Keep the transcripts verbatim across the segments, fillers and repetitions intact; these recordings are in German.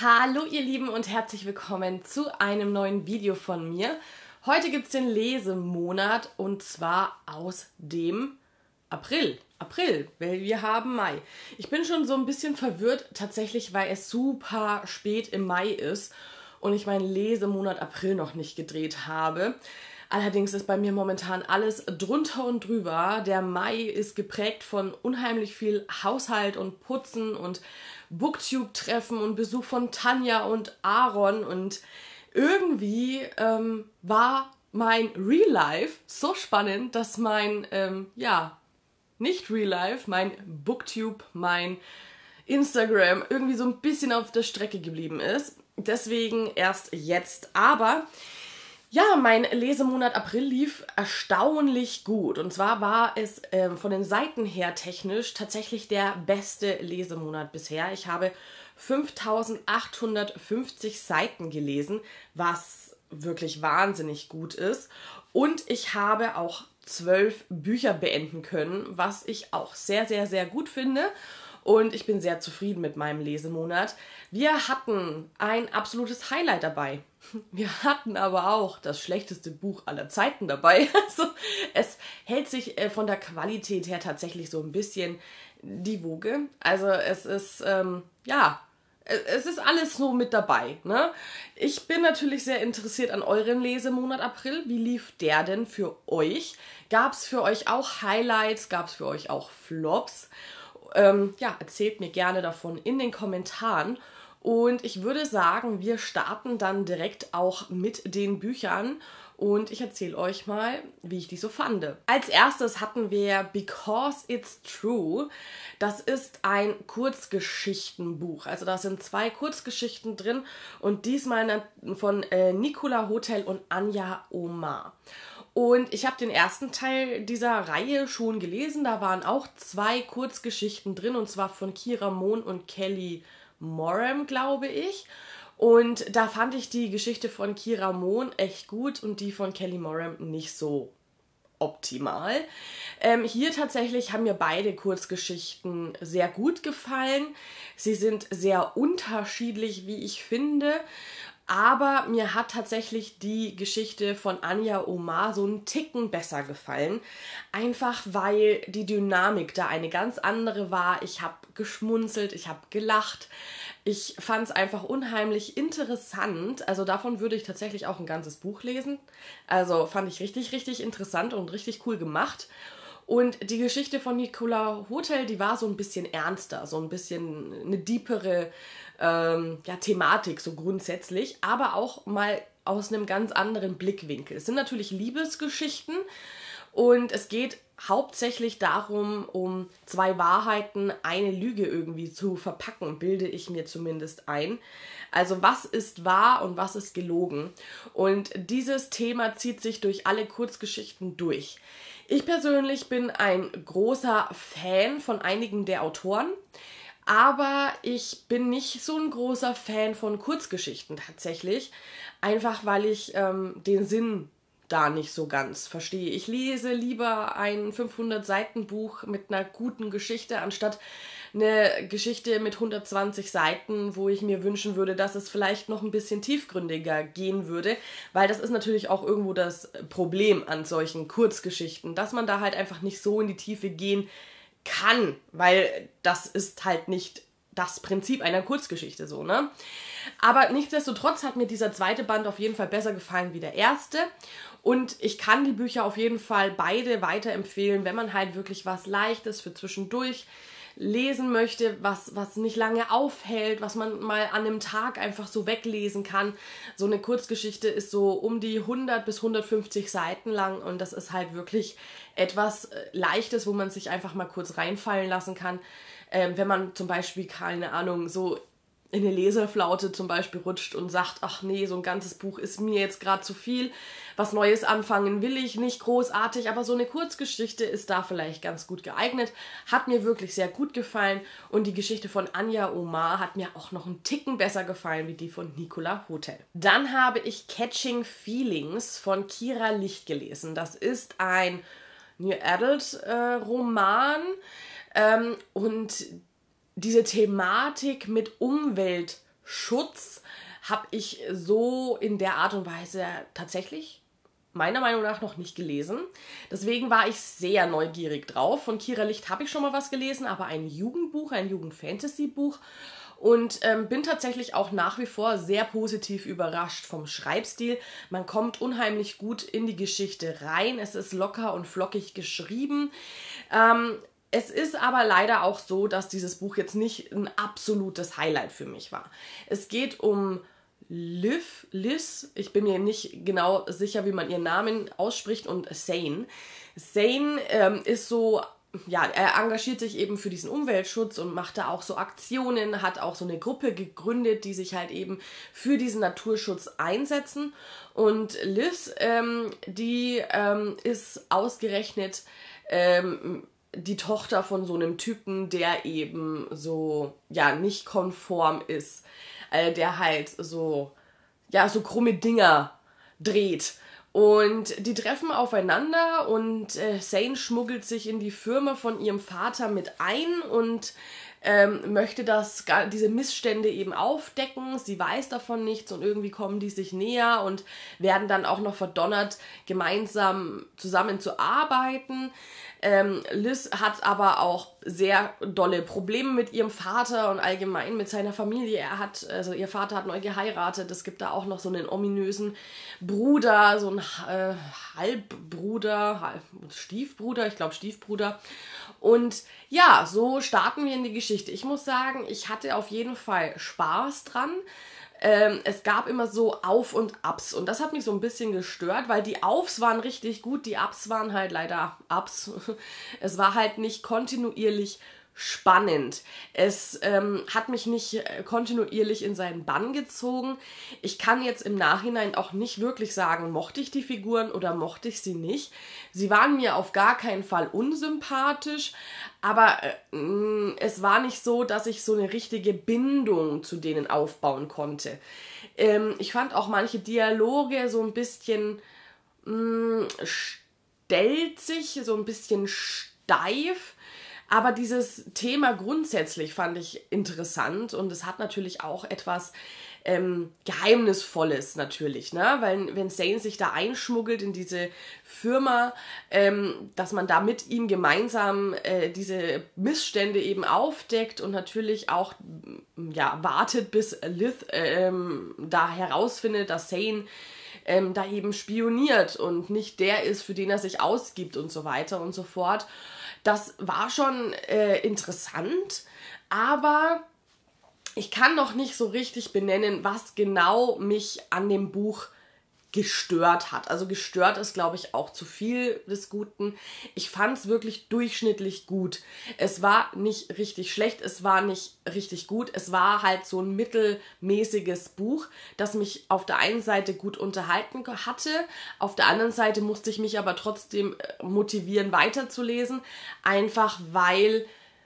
Hallo ihr Lieben und herzlich willkommen zu einem neuen Video von mir. Heute gibt es den Lesemonat und zwar aus dem April. April, weil wir haben Mai. Ich bin schon so ein bisschen verwirrt tatsächlich, weil es super spät im Mai ist und ich meinen Lesemonat April noch nicht gedreht habe. Allerdings ist bei mir momentan alles drunter und drüber. Der Mai ist geprägt von unheimlich viel Haushalt und Putzen und Booktube-Treffen und Besuch von Tanja und Aaron. Und irgendwie ähm, war mein Real Life so spannend, dass mein, ähm, ja, nicht Real Life, mein Booktube, mein Instagram irgendwie so ein bisschen auf der Strecke geblieben ist. Deswegen erst jetzt. Aber ja, mein Lesemonat April lief erstaunlich gut. Und zwar war es ähm, von den Seiten her technisch tatsächlich der beste Lesemonat bisher. Ich habe fünftausendachthundertfünfzig Seiten gelesen, was wirklich wahnsinnig gut ist. Und ich habe auch zwölf Bücher beenden können, was ich auch sehr, sehr, sehr gut finde. Und ich bin sehr zufrieden mit meinem Lesemonat. Wir hatten ein absolutes Highlight dabei. Wir hatten aber auch das schlechteste Buch aller Zeiten dabei. Also es hält sich von der Qualität her tatsächlich so ein bisschen die Woge. Also es ist, ähm, ja, es ist alles so mit dabei, ne? Ich bin natürlich sehr interessiert an eurem Lesemonat April. Wie lief der denn für euch? Gab es für euch auch Highlights? Gab es für euch auch Flops? Ähm, ja, erzählt mir gerne davon in den Kommentaren. Und ich würde sagen, wir starten dann direkt auch mit den Büchern und ich erzähle euch mal, wie ich die so fand. Als erstes hatten wir Because It's True. Das ist ein Kurzgeschichtenbuch. Also da sind zwei Kurzgeschichten drin und diesmal von äh, Nicola Hotel und Anja Omar. Und ich habe den ersten Teil dieser Reihe schon gelesen. Da waren auch zwei Kurzgeschichten drin, und zwar von Kira Mohn und Kelly Moram, glaube ich. Und da fand ich die Geschichte von Kira Mohn echt gut und die von Kelly Moram nicht so optimal. Ähm, hier tatsächlich haben mir beide Kurzgeschichten sehr gut gefallen. Sie sind sehr unterschiedlich, wie ich finde. Aber mir hat tatsächlich die Geschichte von Anja Omar so einen Ticken besser gefallen. Einfach weil die Dynamik da eine ganz andere war. Ich habe geschmunzelt, ich habe gelacht. Ich fand es einfach unheimlich interessant. Also davon würde ich tatsächlich auch ein ganzes Buch lesen. Also fand ich richtig, richtig interessant und richtig cool gemacht. Und die Geschichte von Nicola Hotel, die war so ein bisschen ernster, so ein bisschen eine deepere ähm, ja, Thematik, so grundsätzlich, aber auch mal aus einem ganz anderen Blickwinkel. Es sind natürlich Liebesgeschichten und es geht hauptsächlich darum, um zwei Wahrheiten, eine Lüge irgendwie zu verpacken, bilde ich mir zumindest ein. Also was ist wahr und was ist gelogen? Und dieses Thema zieht sich durch alle Kurzgeschichten durch. Ich persönlich bin ein großer Fan von einigen der Autoren, aber ich bin nicht so ein großer Fan von Kurzgeschichten tatsächlich, einfach weil ich ähm, den Sinn da nicht so ganz verstehe. Ich lese lieber ein fünfhundert Seiten Buch mit einer guten Geschichte, anstatt eine Geschichte mit hundertzwanzig Seiten, wo ich mir wünschen würde, dass es vielleicht noch ein bisschen tiefgründiger gehen würde, weil das ist natürlich auch irgendwo das Problem an solchen Kurzgeschichten, dass man da halt einfach nicht so in die Tiefe gehen kann, weil das ist halt nicht das Prinzip einer Kurzgeschichte so, ne? Aber nichtsdestotrotz hat mir dieser zweite Band auf jeden Fall besser gefallen wie der erste und ich kann die Bücher auf jeden Fall beide weiterempfehlen, wenn man halt wirklich was Leichtes für zwischendurch lesen möchte, was, was nicht lange aufhält, was man mal an einem Tag einfach so weglesen kann. So eine Kurzgeschichte ist so um die hundert bis hundertfünfzig Seiten lang und das ist halt wirklich etwas Leichtes, wo man sich einfach mal kurz reinfallen lassen kann. Ähm, wenn man zum Beispiel, keine Ahnung, so in eine Leserflaute zum Beispiel rutscht und sagt, ach nee, so ein ganzes Buch ist mir jetzt gerade zu viel, was Neues anfangen will ich nicht großartig, aber so eine Kurzgeschichte ist da vielleicht ganz gut geeignet, hat mir wirklich sehr gut gefallen und die Geschichte von Anja Omar hat mir auch noch einen Ticken besser gefallen wie die von Nicola Hotel. Dann habe ich Catching Feelings von Kira Licht gelesen. Das ist ein New Adult äh, Roman ähm, und diese Thematik mit Umweltschutz Umweltschutz habe ich so in der Art und Weise tatsächlich meiner Meinung nach noch nicht gelesen. Deswegen war ich sehr neugierig drauf. Von Kira Licht habe ich schon mal was gelesen, aber ein Jugendbuch, ein Jugend-Fantasy-Buch. Und ähm, bin tatsächlich auch nach wie vor sehr positiv überrascht vom Schreibstil. Man kommt unheimlich gut in die Geschichte rein. Es ist locker und flockig geschrieben. Ähm, es ist aber leider auch so, dass dieses Buch jetzt nicht ein absolutes Highlight für mich war. Es geht um Liv, Liz, ich bin mir nicht genau sicher, wie man ihren Namen ausspricht, und Zane. Zane ähm, ist so... Ja, er engagiert sich eben für diesen Umweltschutz und macht da auch so Aktionen, hat auch so eine Gruppe gegründet, die sich halt eben für diesen Naturschutz einsetzen. Und Liz, ähm, die ähm, ist ausgerechnet ähm, die Tochter von so einem Typen, der eben so, ja, nicht konform ist, äh, der halt so, ja, so krumme Dinger dreht. Und die treffen aufeinander und äh, Zane schmuggelt sich in die Firma von ihrem Vater mit ein und ähm, möchte das, diese Missstände eben aufdecken. Sie weiß davon nichts und irgendwie kommen die sich näher und werden dann auch noch verdonnert, gemeinsam zusammen zu arbeiten. Ähm, Liz hat aber auch sehr dolle Probleme mit ihrem Vater und allgemein mit seiner Familie. Er hat, also ihr Vater hat neu geheiratet. Es gibt da auch noch so einen ominösen Bruder, so einen äh, Halbbruder, Halb Stiefbruder, ich glaube Stiefbruder. Und ja, so starten wir in die Geschichte. Ich muss sagen, ich hatte auf jeden Fall Spaß dran. Ähm, es gab immer so Auf und Abs und das hat mich so ein bisschen gestört, weil die Aufs waren richtig gut, die Abs waren halt leider Abs. Es war halt nicht kontinuierlich spannend. Es ähm, hat mich nicht äh, kontinuierlich in seinen Bann gezogen. Ich kann jetzt im Nachhinein auch nicht wirklich sagen, mochte ich die Figuren oder mochte ich sie nicht. Sie waren mir auf gar keinen Fall unsympathisch, aber äh, mh, es war nicht so, dass ich so eine richtige Bindung zu denen aufbauen konnte. Ähm, ich fand auch manche Dialoge so ein bisschen mh, stelzig, so ein bisschen steif. Aber dieses Thema grundsätzlich fand ich interessant und es hat natürlich auch etwas ähm, Geheimnisvolles natürlich, ne? Weil wenn Zane sich da einschmuggelt in diese Firma, ähm, dass man da mit ihm gemeinsam äh, diese Missstände eben aufdeckt und natürlich auch ja, wartet, bis Liz ähm, da herausfindet, dass Zane ähm, da eben spioniert und nicht der ist, für den er sich ausgibt und so weiter und so fort. Das war schon äh, interessant, aber ich kann noch nicht so richtig benennen, was genau mich an dem Buch gestört hat. Also gestört ist, glaube ich, auch zu viel des Guten. Ich fand es wirklich durchschnittlich gut. Es war nicht richtig schlecht, es war nicht richtig gut. Es war halt so ein mittelmäßiges Buch, das mich auf der einen Seite gut unterhalten hatte. Auf der anderen Seite musste ich mich aber trotzdem motivieren, weiterzulesen. Einfach weil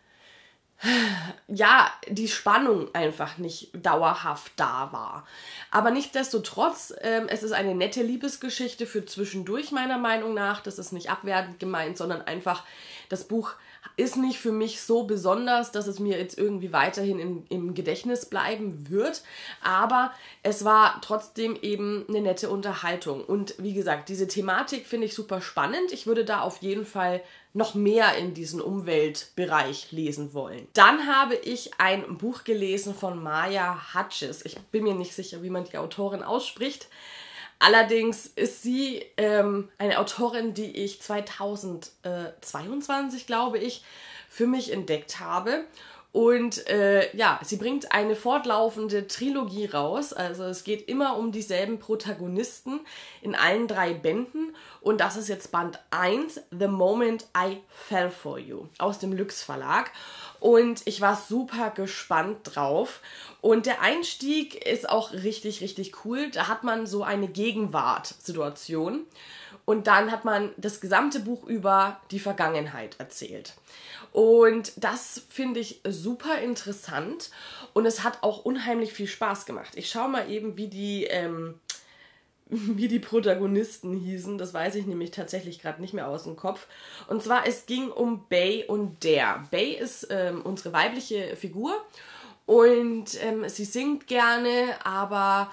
ja, die Spannung einfach nicht dauerhaft da war. Aber nichtsdestotrotz, ähm, es ist eine nette Liebesgeschichte für zwischendurch, meiner Meinung nach. Das ist nicht abwertend gemeint, sondern einfach, das Buch ist nicht für mich so besonders, dass es mir jetzt irgendwie weiterhin in, im Gedächtnis bleiben wird. Aber es war trotzdem eben eine nette Unterhaltung. Und wie gesagt, diese Thematik finde ich super spannend. Ich würde da auf jeden Fall noch mehr in diesen Umweltbereich lesen wollen. Dann habe ich ein Buch gelesen von Maya Hutchins. Ich bin mir nicht sicher, wie man die Autorin ausspricht. Allerdings ist sie ähm, eine Autorin, die ich zweitausendzweiundzwanzig, glaube ich, für mich entdeckt habe. Und äh, ja, sie bringt eine fortlaufende Trilogie raus. Also es geht immer um dieselben Protagonisten in allen drei Bänden. Und das ist jetzt Band eins, The Moment I Fell For You, aus dem Lüx Verlag. Und ich war super gespannt drauf. Und der Einstieg ist auch richtig, richtig cool. Da hat man so eine Gegenwart-Situation. Und dann hat man das gesamte Buch über die Vergangenheit erzählt. Und das finde ich super interessant. Und es hat auch unheimlich viel Spaß gemacht. Ich schaue mal eben, wie die, ähm, wie die Protagonisten hießen. Das weiß ich nämlich tatsächlich gerade nicht mehr aus dem Kopf. Und zwar, es ging um Bay und Dare. Bay ist ähm, unsere weibliche Figur. und ähm, sie singt gerne, aber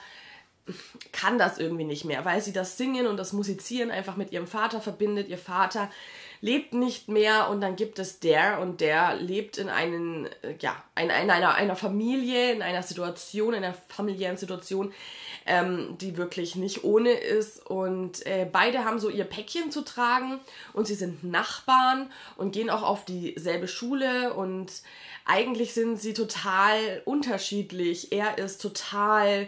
kann das irgendwie nicht mehr, weil sie das Singen und das Musizieren einfach mit ihrem Vater verbindet. Ihr Vater lebt nicht mehr und dann gibt es der und der lebt in, einen, ja, in einer, einer Familie, in einer Situation, in einer familiären Situation, ähm, die wirklich nicht ohne ist und äh, beide haben so ihr Päckchen zu tragen und sie sind Nachbarn und gehen auch auf dieselbe Schule und eigentlich sind sie total unterschiedlich. Er ist total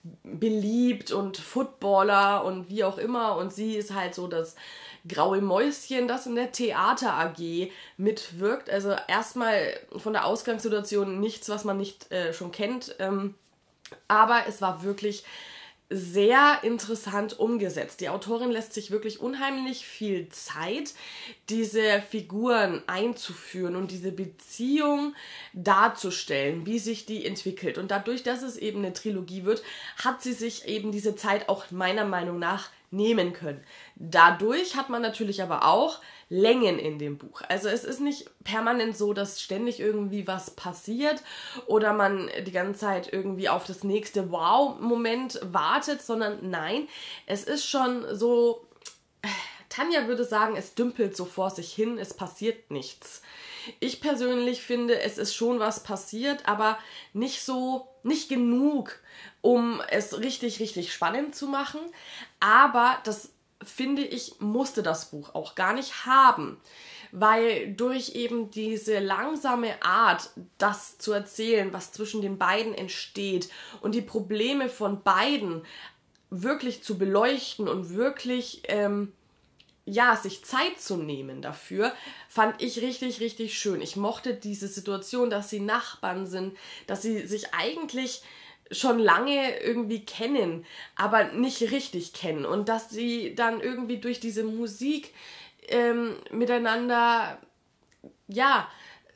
beliebt und Footballer und wie auch immer und sie ist halt so das graue Mäuschen, das in der Theater A G mitwirkt. Also erstmal von der Ausgangssituation nichts, was man nicht äh, schon kennt, ähm, aber es war wirklich sehr interessant umgesetzt. Die Autorin lässt sich wirklich unheimlich viel Zeit, diese Figuren einzuführen und diese Beziehung darzustellen, wie sich die entwickelt. Und dadurch, dass es eben eine Trilogie wird, hat sie sich eben diese Zeit auch meiner Meinung nach nehmen können. Dadurch hat man natürlich aber auch Längen in dem Buch. Also es ist nicht permanent so, dass ständig irgendwie was passiert oder man die ganze Zeit irgendwie auf das nächste Wow-Moment wartet, sondern nein, es ist schon so, Tanja würde sagen, es dümpelt so vor sich hin, es passiert nichts. Ich persönlich finde, es ist schon was passiert, aber nicht so, nicht genug, um es richtig, richtig spannend zu machen. Aber das, finde ich, musste das Buch auch gar nicht haben, weil durch eben diese langsame Art, das zu erzählen, was zwischen den beiden entsteht und die Probleme von beiden wirklich zu beleuchten und wirklich ähm, ja, sich Zeit zu nehmen dafür, fand ich richtig, richtig schön. Ich mochte diese Situation, dass sie Nachbarn sind, dass sie sich eigentlich schon lange irgendwie kennen, aber nicht richtig kennen und dass sie dann irgendwie durch diese Musik ähm, miteinander, ja,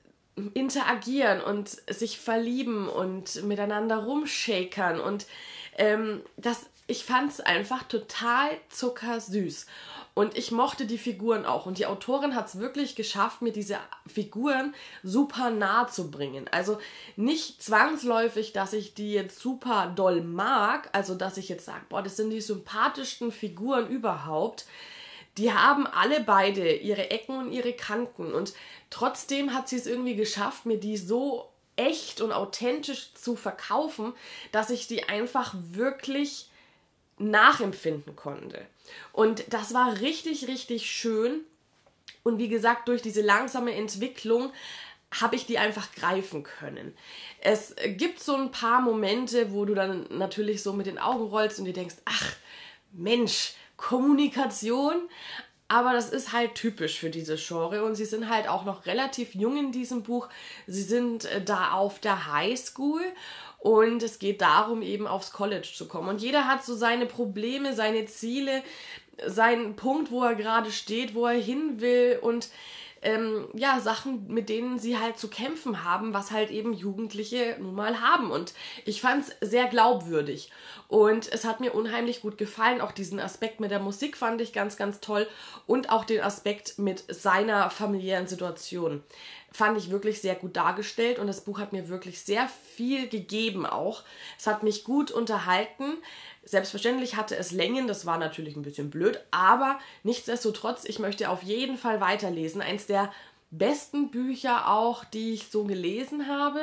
interagieren und sich verlieben und miteinander rumshakern und ähm, das, ich fand es einfach total zuckersüß. Und ich mochte die Figuren auch. Und die Autorin hat es wirklich geschafft, mir diese Figuren super nahe zu bringen. Also nicht zwangsläufig, dass ich die jetzt super doll mag. Also dass ich jetzt sage, boah, das sind die sympathischsten Figuren überhaupt. Die haben alle beide ihre Ecken und ihre Kanten. Und trotzdem hat sie es irgendwie geschafft, mir die so echt und authentisch zu verkaufen, dass ich die einfach wirklich nachempfinden konnte. Und das war richtig, richtig schön. Und wie gesagt, durch diese langsame Entwicklung habe ich die einfach greifen können. Es gibt so ein paar Momente, wo du dann natürlich so mit den Augen rollst und dir denkst, ach Mensch, Kommunikation. Aber das ist halt typisch für diese Genre und sie sind halt auch noch relativ jung in diesem Buch. Sie sind da auf der Highschool und es geht darum, eben aufs College zu kommen. Und jeder hat so seine Probleme, seine Ziele, seinen Punkt, wo er gerade steht, wo er hin will und ähm, ja, Sachen, mit denen sie halt zu kämpfen haben, was halt eben Jugendliche nun mal haben. Und ich fand es sehr glaubwürdig. Und es hat mir unheimlich gut gefallen. Auch diesen Aspekt mit der Musik fand ich ganz, ganz toll. Und auch den Aspekt mit seiner familiären Situation fand ich wirklich sehr gut dargestellt. Und das Buch hat mir wirklich sehr viel gegeben auch. Es hat mich gut unterhalten. Selbstverständlich hatte es Längen, das war natürlich ein bisschen blöd, aber nichtsdestotrotz, ich möchte auf jeden Fall weiterlesen. Eins der besten Bücher auch, die ich so gelesen habe.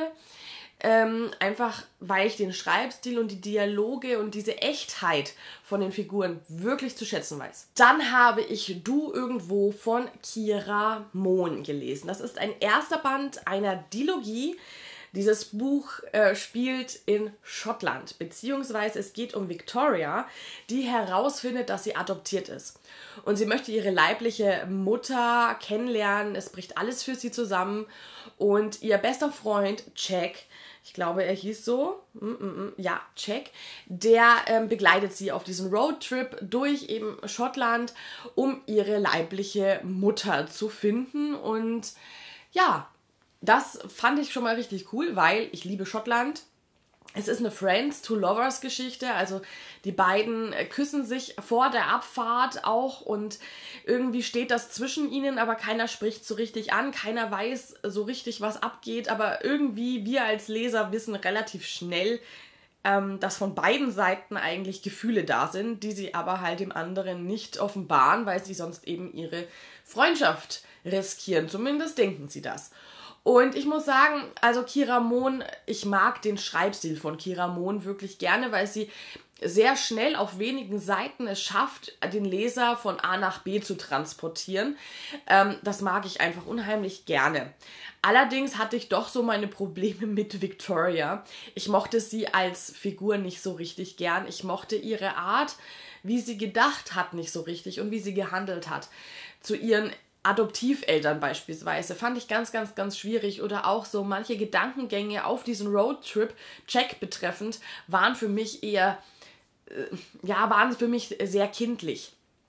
Ähm, einfach, weil ich den Schreibstil und die Dialoge und diese Echtheit von den Figuren wirklich zu schätzen weiß. Dann habe ich Du irgendwo von Kira Mohn gelesen. Das ist ein erster Band einer Dilogie. Dieses Buch äh, spielt in Schottland, beziehungsweise es geht um Victoria, die herausfindet, dass sie adoptiert ist. Und sie möchte ihre leibliche Mutter kennenlernen, es bricht alles für sie zusammen und ihr bester Freund Jack, ich glaube er hieß so, mm, mm, mm, ja, Jack, der ähm, begleitet sie auf diesen Roadtrip durch eben Schottland, um ihre leibliche Mutter zu finden und ja, das fand ich schon mal richtig cool, weil ich liebe Schottland Es ist eine Friends-to-Lovers-Geschichte, also die beiden küssen sich vor der Abfahrt auch und irgendwie steht das zwischen ihnen, aber keiner spricht so richtig an, keiner weiß so richtig, was abgeht, aber irgendwie wir als Leser wissen relativ schnell, ähm, dass von beiden Seiten eigentlich Gefühle da sind, die sie aber halt dem anderen nicht offenbaren, weil sie sonst eben ihre Freundschaft riskieren, zumindest denken sie das. Und ich muss sagen, also Kira Mohn, ich mag den Schreibstil von Kira Mohn wirklich gerne, weil sie sehr schnell auf wenigen Seiten es schafft, den Leser von A nach B zu transportieren. Ähm, das mag ich einfach unheimlich gerne. Allerdings hatte ich doch so meine Probleme mit Victoria. Ich mochte sie als Figur nicht so richtig gern. Ich mochte ihre Art, wie sie gedacht hat, nicht so richtig und wie sie gehandelt hat. Zu ihren Adoptiveltern beispielsweise fand ich ganz, ganz, ganz schwierig oder auch so manche Gedankengänge auf diesen Roadtrip Jack betreffend waren für mich eher, äh, ja, waren für mich sehr kindlich.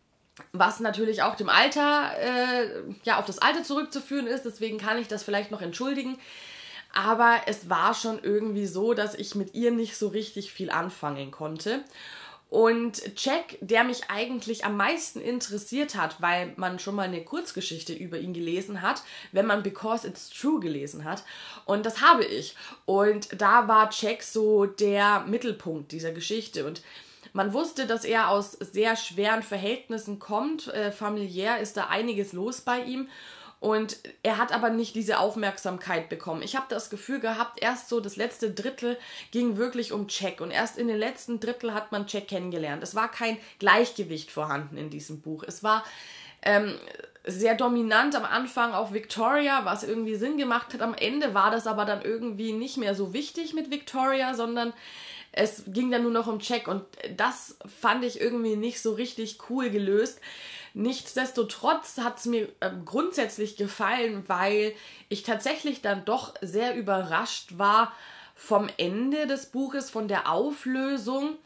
Was natürlich auch dem Alter, äh, ja, auf das Alter zurückzuführen ist, deswegen kann ich das vielleicht noch entschuldigen. Aber es war schon irgendwie so, dass ich mit ihr nicht so richtig viel anfangen konnte. Und Jack, der mich eigentlich am meisten interessiert hat, weil man schon mal eine Kurzgeschichte über ihn gelesen hat, wenn man Because It's True gelesen hat. Und das habe ich. Und da war Jack so der Mittelpunkt dieser Geschichte. Und man wusste, dass er aus sehr schweren Verhältnissen kommt. Äh, familiär ist da einiges los bei ihm. Und er hat aber nicht diese Aufmerksamkeit bekommen. Ich habe das Gefühl gehabt, erst so das letzte Drittel ging wirklich um Jack. Und erst in den letzten Drittel hat man Jack kennengelernt. Es war kein Gleichgewicht vorhanden in diesem Buch. Es war ähm, sehr dominant am Anfang auf Victoria, was irgendwie Sinn gemacht hat. Am Ende war das aber dann irgendwie nicht mehr so wichtig mit Victoria, sondern es ging dann nur noch um Jack. Und das fand ich irgendwie nicht so richtig cool gelöst. Nichtsdestotrotz hat es mir äh, grundsätzlich gefallen, weil ich tatsächlich dann doch sehr überrascht war vom Ende des Buches, von der Auflösung.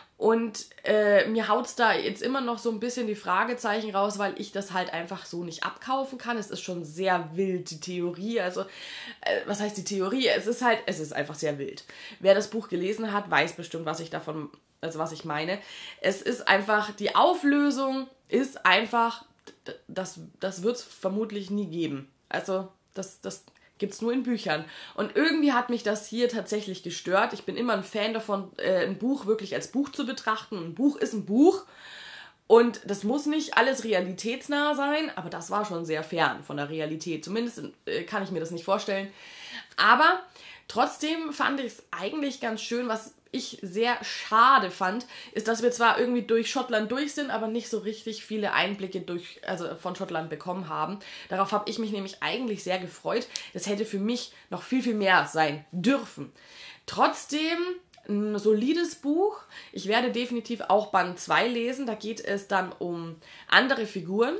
Und äh, mir haut es da jetzt immer noch so ein bisschen die Fragezeichen raus, weil ich das halt einfach so nicht abkaufen kann. Es ist schon sehr wild, die Theorie. Also, äh, was heißt die Theorie? Es ist halt, es ist einfach sehr wild. Wer das Buch gelesen hat, weiß bestimmt, was ich davon, also was ich meine. Es ist einfach, die Auflösung ist einfach, das, das wird es vermutlich nie geben. Also, das, das gibt es nur in Büchern. Und irgendwie hat mich das hier tatsächlich gestört. Ich bin immer ein Fan davon, äh, ein Buch wirklich als Buch zu betrachten. Ein Buch ist ein Buch. Und das muss nicht alles realitätsnah sein, aber das war schon sehr fern von der Realität. Zumindest äh, kann ich mir das nicht vorstellen. Aber trotzdem fand ich es eigentlich ganz schön, was ich sehr schade fand, ist, dass wir zwar irgendwie durch Schottland durch sind, aber nicht so richtig viele Einblicke durch, also von Schottland bekommen haben. Darauf habe ich mich nämlich eigentlich sehr gefreut. Das hätte für mich noch viel, viel mehr sein dürfen. Trotzdem ein solides Buch. Ich werde definitiv auch Band zwei lesen. Da geht es dann um andere Figuren.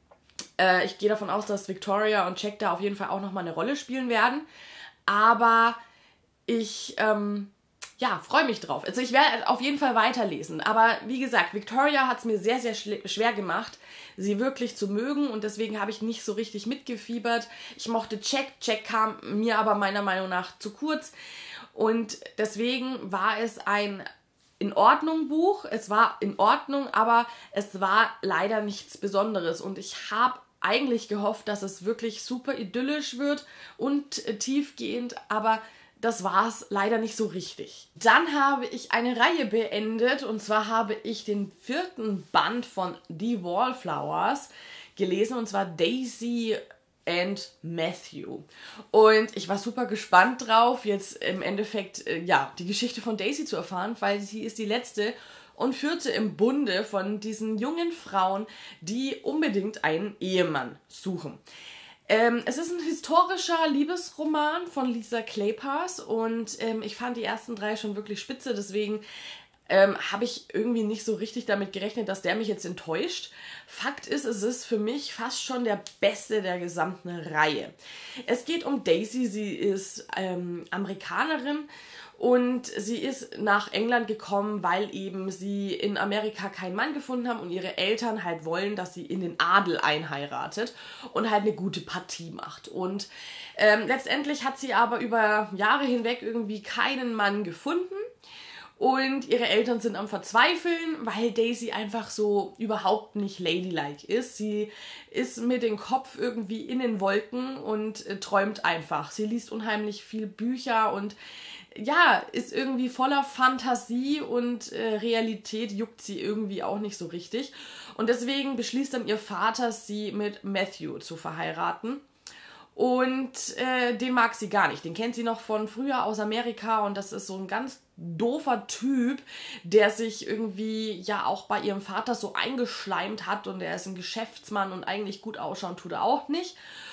Äh, ich gehe davon aus, dass Victoria und Jack da auf jeden Fall auch nochmal eine Rolle spielen werden. Aber ich ähm, ja, freue mich drauf. Also ich werde auf jeden Fall weiterlesen. Aber wie gesagt, Victoria hat es mir sehr, sehr schwer gemacht, sie wirklich zu mögen. Und deswegen habe ich nicht so richtig mitgefiebert. Ich mochte Jack. Jack kam mir aber meiner Meinung nach zu kurz. Und deswegen war es ein in Ordnung Buch. Es war in Ordnung, aber es war leider nichts Besonderes. Und ich habe eigentlich gehofft, dass es wirklich super idyllisch wird und äh, tiefgehend, aber das war es leider nicht so richtig. Dann habe ich eine Reihe beendet und zwar habe ich den vierten Band von The Wallflowers gelesen und zwar Daisy and Matthew. Und ich war super gespannt drauf, jetzt im Endeffekt äh, ja, die Geschichte von Daisy zu erfahren, weil sie ist die letzte und vierte im Bunde von diesen jungen Frauen, die unbedingt einen Ehemann suchen. Ähm, es ist ein historischer Liebesroman von Lisa Kleypas und ähm, ich fand die ersten drei schon wirklich spitze, deswegen ähm, habe ich irgendwie nicht so richtig damit gerechnet, dass der mich jetzt enttäuscht. Fakt ist, es ist für mich fast schon der beste der gesamten Reihe. Es geht um Daisy, sie ist ähm, Amerikanerin Und sie ist nach England gekommen, weil eben sie in Amerika keinen Mann gefunden haben und ihre Eltern halt wollen, dass sie in den Adel einheiratet und halt eine gute Partie macht. Und ähm, letztendlich hat sie aber über Jahre hinweg irgendwie keinen Mann gefunden. Und ihre Eltern sind am Verzweifeln, weil Daisy einfach so überhaupt nicht ladylike ist. Sie ist mit dem Kopf irgendwie in den Wolken und äh, träumt einfach. Sie liest unheimlich viel Bücher und ja, ist irgendwie voller Fantasie und äh, Realität juckt sie irgendwie auch nicht so richtig. Und deswegen beschließt dann ihr Vater, sie mit Matthew zu verheiraten. Und äh, den mag sie gar nicht. Den kennt sie noch von früher aus Amerika und das ist so ein ganz doofer Typ, der sich irgendwie ja auch bei ihrem Vater so eingeschleimt hat und er ist ein Geschäftsmann und eigentlich gut ausschauen tut er auch nicht.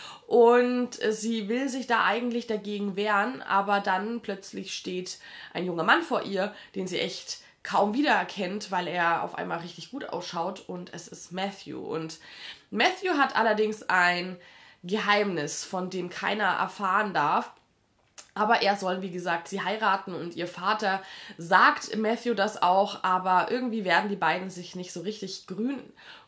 Und äh, sie will sich da eigentlich dagegen wehren, aber dann plötzlich steht ein junger Mann vor ihr, den sie echt kaum wiedererkennt, weil er auf einmal richtig gut ausschaut und es ist Matthew. Und Matthew hat allerdings ein Geheimnis, von dem keiner erfahren darf. Aber er soll, wie gesagt, sie heiraten und ihr Vater sagt Matthew das auch, aber irgendwie werden die beiden sich nicht so richtig grün.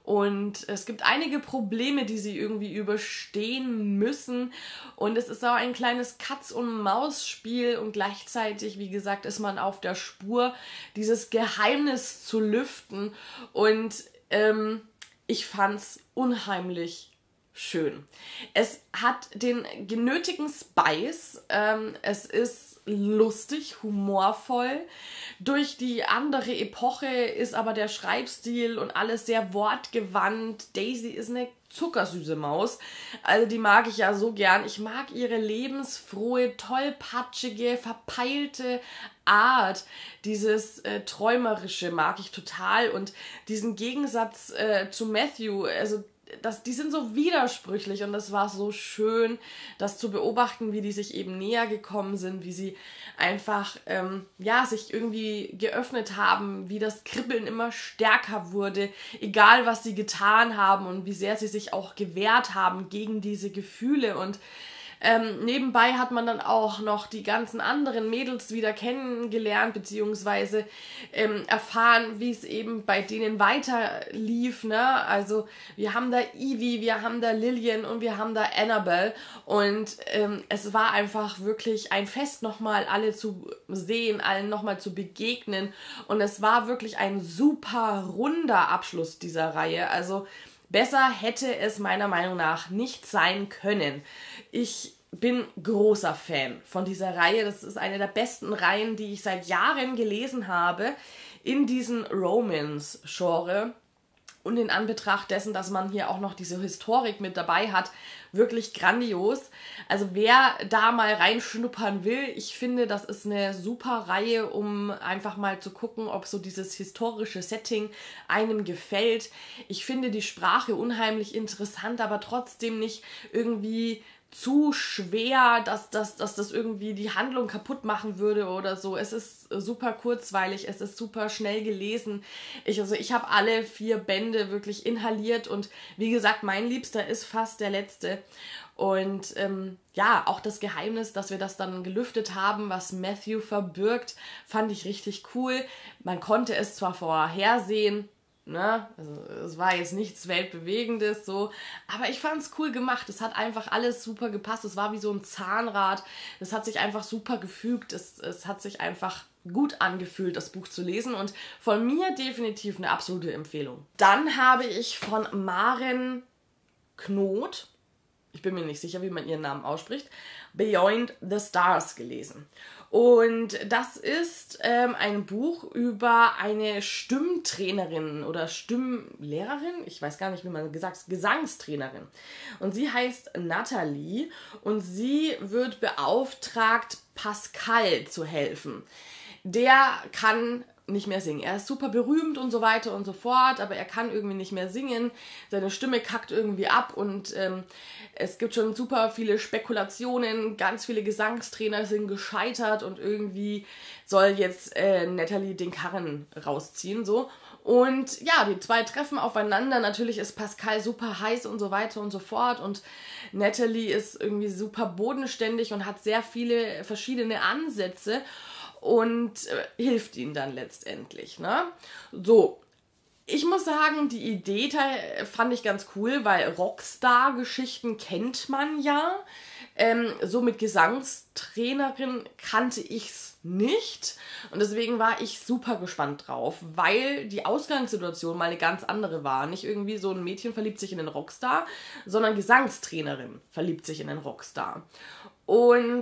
Und es gibt einige Probleme, die sie irgendwie überstehen müssen. Und es ist auch ein kleines Katz-und-Maus-Spiel und gleichzeitig, wie gesagt, ist man auf der Spur, dieses Geheimnis zu lüften. Und ähm, ich fand's unheimlich schön. Es hat den genötigten Spice, ähm, es ist lustig, humorvoll. Durch die andere Epoche ist aber der Schreibstil und alles sehr wortgewandt. Daisy ist eine zuckersüße Maus, also die mag ich ja so gern. Ich mag ihre lebensfrohe, tollpatschige, verpeilte Art, dieses äh, Träumerische mag ich total und diesen Gegensatz äh, zu Matthew, also Das, die sind so widersprüchlich und es war so schön, das zu beobachten, wie die sich eben näher gekommen sind, wie sie einfach, ähm, ja, sich irgendwie geöffnet haben, wie das Kribbeln immer stärker wurde, egal was sie getan haben und wie sehr sie sich auch gewehrt haben gegen diese Gefühle und Ähm, nebenbei hat man dann auch noch die ganzen anderen Mädels wieder kennengelernt, beziehungsweise ähm, erfahren, wie es eben bei denen weiter lief, ne? Also wir haben da Evie, wir haben da Lillian und wir haben da Annabelle und ähm, es war einfach wirklich ein Fest, nochmal alle zu sehen, allen nochmal zu begegnen und es war wirklich ein super runder Abschluss dieser Reihe, also besser hätte es meiner Meinung nach nicht sein können. Ich bin großer Fan von dieser Reihe. Das ist eine der besten Reihen, die ich seit Jahren gelesen habe in diesem Romance-Genre. Und in Anbetracht dessen, dass man hier auch noch diese Historik mit dabei hat, wirklich grandios. Also wer da mal reinschnuppern will, ich finde, das ist eine super Reihe, um einfach mal zu gucken, ob so dieses historische Setting einem gefällt. Ich finde die Sprache unheimlich interessant, aber trotzdem nicht irgendwie zu schwer, dass, dass, dass das irgendwie die Handlung kaputt machen würde oder so. Es ist super kurzweilig, es ist super schnell gelesen. Ich, also ich habe alle vier Bände wirklich inhaliert und wie gesagt, mein Liebster ist fast der letzte. Und ähm, ja, auch das Geheimnis, dass wir das dann gelüftet haben, was Matthew verbirgt, fand ich richtig cool. Man konnte es zwar vorhersehen, ne, also es war jetzt nichts Weltbewegendes so, aber ich fand es cool gemacht. Es hat einfach alles super gepasst. Es war wie so ein Zahnrad. Es hat sich einfach super gefügt. Es, es hat sich einfach gut angefühlt, das Buch zu lesen und von mir definitiv eine absolute Empfehlung. Dann habe ich von Maren Knoth, ich bin mir nicht sicher, wie man ihren Namen ausspricht, Beyond the Stars gelesen. Und das ist ähm, ein Buch über eine Stimmtrainerin oder Stimmlehrerin, ich weiß gar nicht, wie man gesagt hat, Gesangstrainerin. Und sie heißt Natalie und sie wird beauftragt, Pascal zu helfen. Der kann nicht mehr singen. Er ist super berühmt und so weiter und so fort, aber er kann irgendwie nicht mehr singen. Seine Stimme kackt irgendwie ab und ähm, es gibt schon super viele Spekulationen. Ganz viele Gesangstrainer sind gescheitert und irgendwie soll jetzt äh, Natalie den Karren rausziehen, so. Und ja, die zwei treffen aufeinander. Natürlich ist Pascal super heiß und so weiter und so fort. Und Natalie ist irgendwie super bodenständig und hat sehr viele verschiedene Ansätze. und äh, hilft ihnen dann letztendlich. Ne? So, ich muss sagen, die Idee fand ich ganz cool, weil Rockstar-Geschichten kennt man ja. Ähm, so mit Gesangstrainerin kannte ich's nicht und deswegen war ich super gespannt drauf, weil die Ausgangssituation mal eine ganz andere war. Nicht irgendwie so ein Mädchen verliebt sich in den Rockstar, sondern Gesangstrainerin verliebt sich in den Rockstar. Und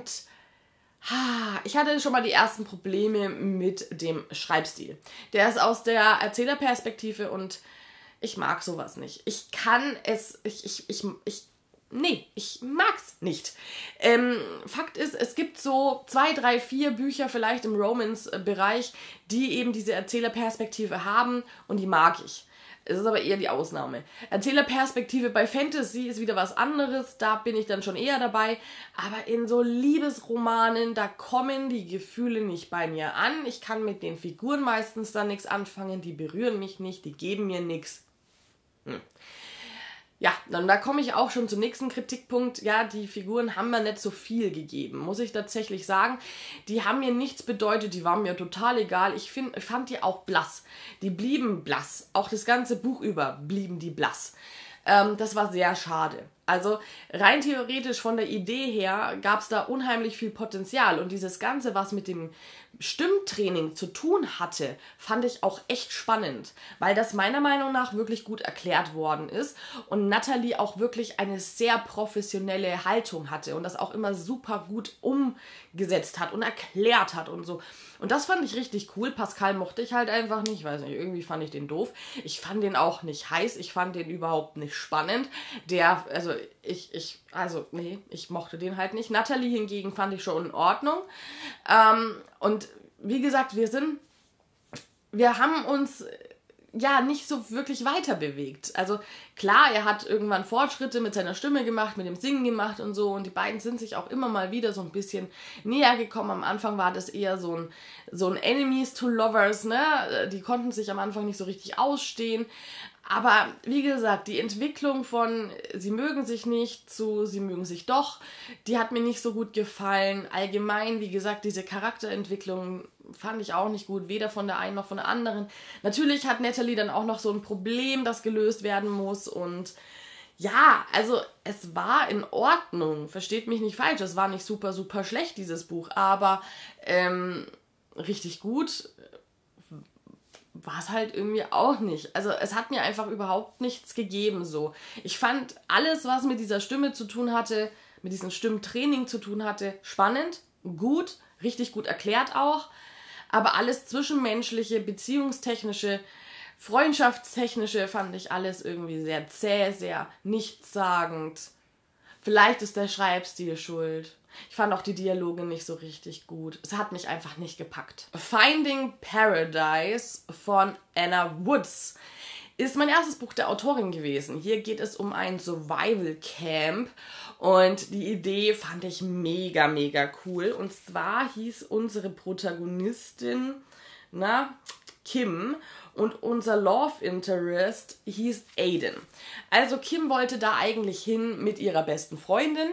ha, ich hatte schon mal die ersten Probleme mit dem Schreibstil. Der ist aus der Erzählerperspektive und ich mag sowas nicht. Ich kann es, ich, ich, ich, ich Nee, ich mag's nicht. Ähm, Fakt ist, es gibt so zwei, drei, vier Bücher vielleicht im Romance-Bereich, die eben diese Erzählerperspektive haben und die mag ich. Es ist aber eher die Ausnahme. Erzählerperspektive bei Fantasy ist wieder was anderes, da bin ich dann schon eher dabei. Aber in so Liebesromanen, da kommen die Gefühle nicht bei mir an. Ich kann mit den Figuren meistens dann nichts anfangen, die berühren mich nicht, die geben mir nichts. Hm. Ja, dann da komme ich auch schon zum nächsten Kritikpunkt. Ja, die Figuren haben mir nicht so viel gegeben, muss ich tatsächlich sagen. Die haben mir nichts bedeutet, die waren mir total egal. Ich, find, ich fand die auch blass. Die blieben blass. Auch das ganze Buch über blieben die blass. Ähm, das war sehr schade. Also rein theoretisch von der Idee her gab es da unheimlich viel Potenzial. Und dieses Ganze, was mit dem Stimmtraining zu tun hatte, fand ich auch echt spannend, weil das meiner Meinung nach wirklich gut erklärt worden ist und Natalie auch wirklich eine sehr professionelle Haltung hatte und das auch immer super gut umgesetzt hat und erklärt hat und so. Und das fand ich richtig cool. Pascal mochte ich halt einfach nicht, weiß nicht, irgendwie fand ich den doof. Ich fand den auch nicht heiß, ich fand den überhaupt nicht spannend. Der, also ich, ich, also nee, ich mochte den halt nicht. Natalie hingegen fand ich schon in Ordnung. Ähm, und wie gesagt, wir sind, wir haben uns ja nicht so wirklich weiter bewegt. Also klar, er hat irgendwann Fortschritte mit seiner Stimme gemacht, mit dem Singen gemacht und so und die beiden sind sich auch immer mal wieder so ein bisschen näher gekommen. Am Anfang war das eher so ein, so ein Enemies to Lovers, ne? Die konnten sich am Anfang nicht so richtig ausstehen. Aber wie gesagt, die Entwicklung von sie mögen sich nicht zu sie mögen sich doch, die hat mir nicht so gut gefallen. Allgemein, wie gesagt, diese Charakterentwicklung fand ich auch nicht gut, weder von der einen noch von der anderen. Natürlich hat Natalie dann auch noch so ein Problem, das gelöst werden muss und ja, also es war in Ordnung, versteht mich nicht falsch, es war nicht super, super schlecht, dieses Buch, aber ähm, richtig gut war es halt irgendwie auch nicht. Also es hat mir einfach überhaupt nichts gegeben so. Ich fand alles, was mit dieser Stimme zu tun hatte, mit diesem Stimmtraining zu tun hatte, spannend, gut, richtig gut erklärt auch, aber alles Zwischenmenschliche, Beziehungstechnische, Freundschaftstechnische fand ich alles irgendwie sehr zäh, sehr nichtssagend. Vielleicht ist der Schreibstil schuld. Ich fand auch die Dialoge nicht so richtig gut. Es hat mich einfach nicht gepackt. Finding Paradise von Anna Woods ist mein erstes Buch der Autorin gewesen. Hier geht es um ein Survival Camp und die Idee fand ich mega, mega cool. Und zwar hieß unsere Protagonistin, na, Kim und unser Love Interest hieß Aiden. Also Kim wollte da eigentlich hin mit ihrer besten Freundin.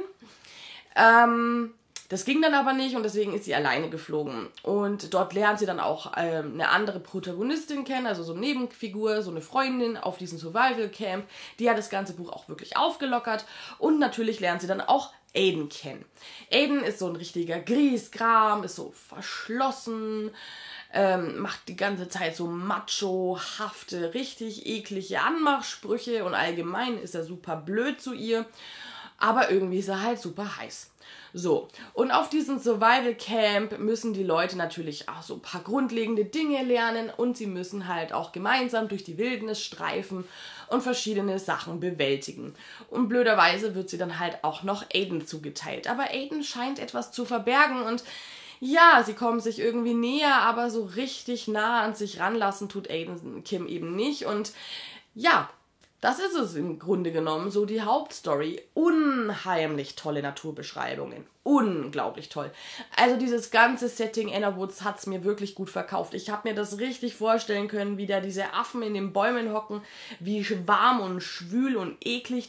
Ähm, das ging dann aber nicht und deswegen ist sie alleine geflogen. Und dort lernt sie dann auch ähm, eine andere Protagonistin kennen, also so eine Nebenfigur, so eine Freundin auf diesem Survival Camp. Die hat das ganze Buch auch wirklich aufgelockert und natürlich lernt sie dann auch Aiden kennen. Aiden ist so ein richtiger Griesgram, ist so verschlossen, ähm, macht die ganze Zeit so macho-hafte, richtig eklige Anmachsprüche und allgemein ist er super blöd zu ihr. Aber irgendwie ist er halt super heiß. So, und auf diesem Survival Camp müssen die Leute natürlich auch so ein paar grundlegende Dinge lernen und sie müssen halt auch gemeinsam durch die Wildnis streifen und verschiedene Sachen bewältigen. Und blöderweise wird sie dann halt auch noch Aiden zugeteilt. Aber Aiden scheint etwas zu verbergen und ja, sie kommen sich irgendwie näher, aber so richtig nah an sich ranlassen tut Aiden Kim eben nicht. Und ja, das ist es im Grunde genommen, so die Hauptstory. Unheimlich tolle Naturbeschreibungen. Unglaublich toll. Also dieses ganze Setting Anna Woods hat es mir wirklich gut verkauft. Ich habe mir das richtig vorstellen können, wie da diese Affen in den Bäumen hocken, wie warm und schwül und eklig das dort ist. Aber gleichzeitig halt auch, wie wunderschön das so ist, ne?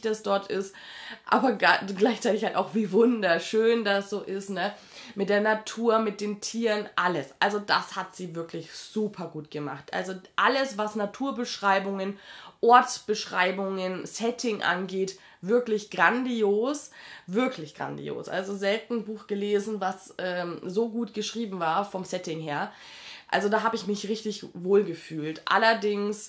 mit der Natur, mit den Tieren, alles. Also das hat sie wirklich super gut gemacht. Also alles, was Naturbeschreibungen, Ortsbeschreibungen, Setting angeht, wirklich grandios, wirklich grandios. Also selten ein Buch gelesen, was ähm, so gut geschrieben war vom Setting her. Also da habe ich mich richtig wohl gefühlt. Allerdings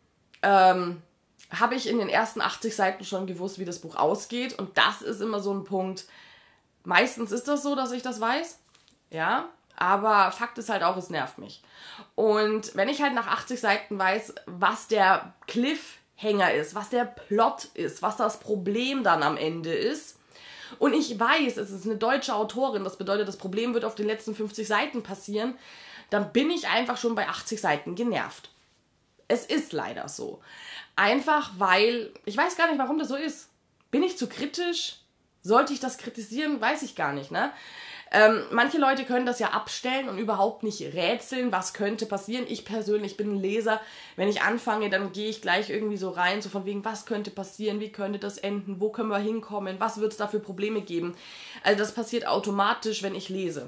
ähm, habe ich in den ersten achtzig Seiten schon gewusst, wie das Buch ausgeht. Und das ist immer so ein Punkt. Meistens ist das so, dass ich das weiß. Ja, aber Fakt ist halt auch, es nervt mich. Und wenn ich halt nach achtzig Seiten weiß, was der Cliffhanger ist, was der Plot ist, was das Problem dann am Ende ist, und ich weiß, es ist eine deutsche Autorin, das bedeutet, das Problem wird auf den letzten fünfzig Seiten passieren, dann bin ich einfach schon bei achtzig Seiten genervt. Es ist leider so. Einfach weil, ich weiß gar nicht, warum das so ist. Bin ich zu kritisch? Sollte ich das kritisieren? Weiß ich gar nicht, ne? Ähm, manche Leute können das ja abstellen und überhaupt nicht rätseln, was könnte passieren. Ich persönlich bin ein Leser. Wenn ich anfange, dann gehe ich gleich irgendwie so rein, so von wegen, was könnte passieren, wie könnte das enden, wo können wir hinkommen, was wird es da für Probleme geben. Also das passiert automatisch, wenn ich lese.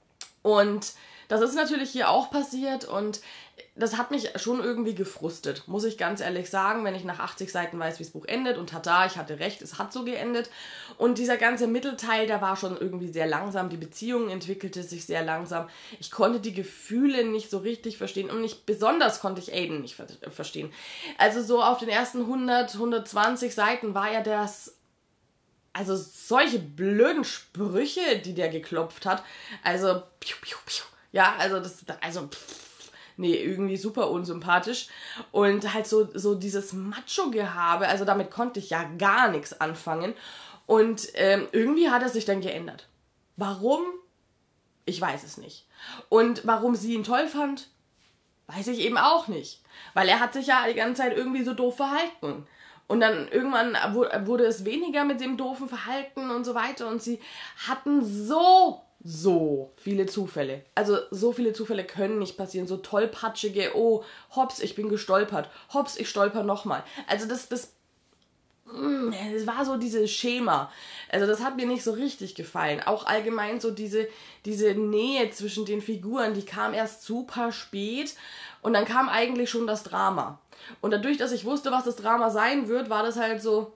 Und das ist natürlich hier auch passiert und das hat mich schon irgendwie gefrustet, muss ich ganz ehrlich sagen, wenn ich nach achtzig Seiten weiß, wie das Buch endet. Und tada, ich hatte recht, es hat so geendet. Und dieser ganze Mittelteil, der war schon irgendwie sehr langsam. Die Beziehung entwickelte sich sehr langsam. Ich konnte die Gefühle nicht so richtig verstehen und nicht besonders konnte ich Aiden nicht ver- verstehen. Also so auf den ersten hundert, hundertzwanzig Seiten war ja das... Also solche blöden Sprüche, die der geklopft hat. Also, piu, piu, piu. Ja, also das, also, pff, nee, irgendwie super unsympathisch. Und halt so, so dieses Macho-Gehabe, also damit konnte ich ja gar nichts anfangen. Und ähm, irgendwie hat er sich dann geändert. Warum? Ich weiß es nicht. Und warum sie ihn toll fand, weiß ich eben auch nicht. Weil er hat sich ja die ganze Zeit irgendwie so doof verhalten. Und dann irgendwann wurde es weniger mit dem doofen Verhalten und so weiter. Und sie hatten so, so viele Zufälle. Also so viele Zufälle können nicht passieren. So tollpatschige, oh, hops, ich bin gestolpert. Hops, ich stolper nochmal. Also das, das, das war so dieses Schema. Also das hat mir nicht so richtig gefallen. Auch allgemein so diese, diese Nähe zwischen den Figuren, die kam erst super spät. Und dann kam eigentlich schon das Drama. Und dadurch, dass ich wusste, was das Drama sein wird, war das halt so,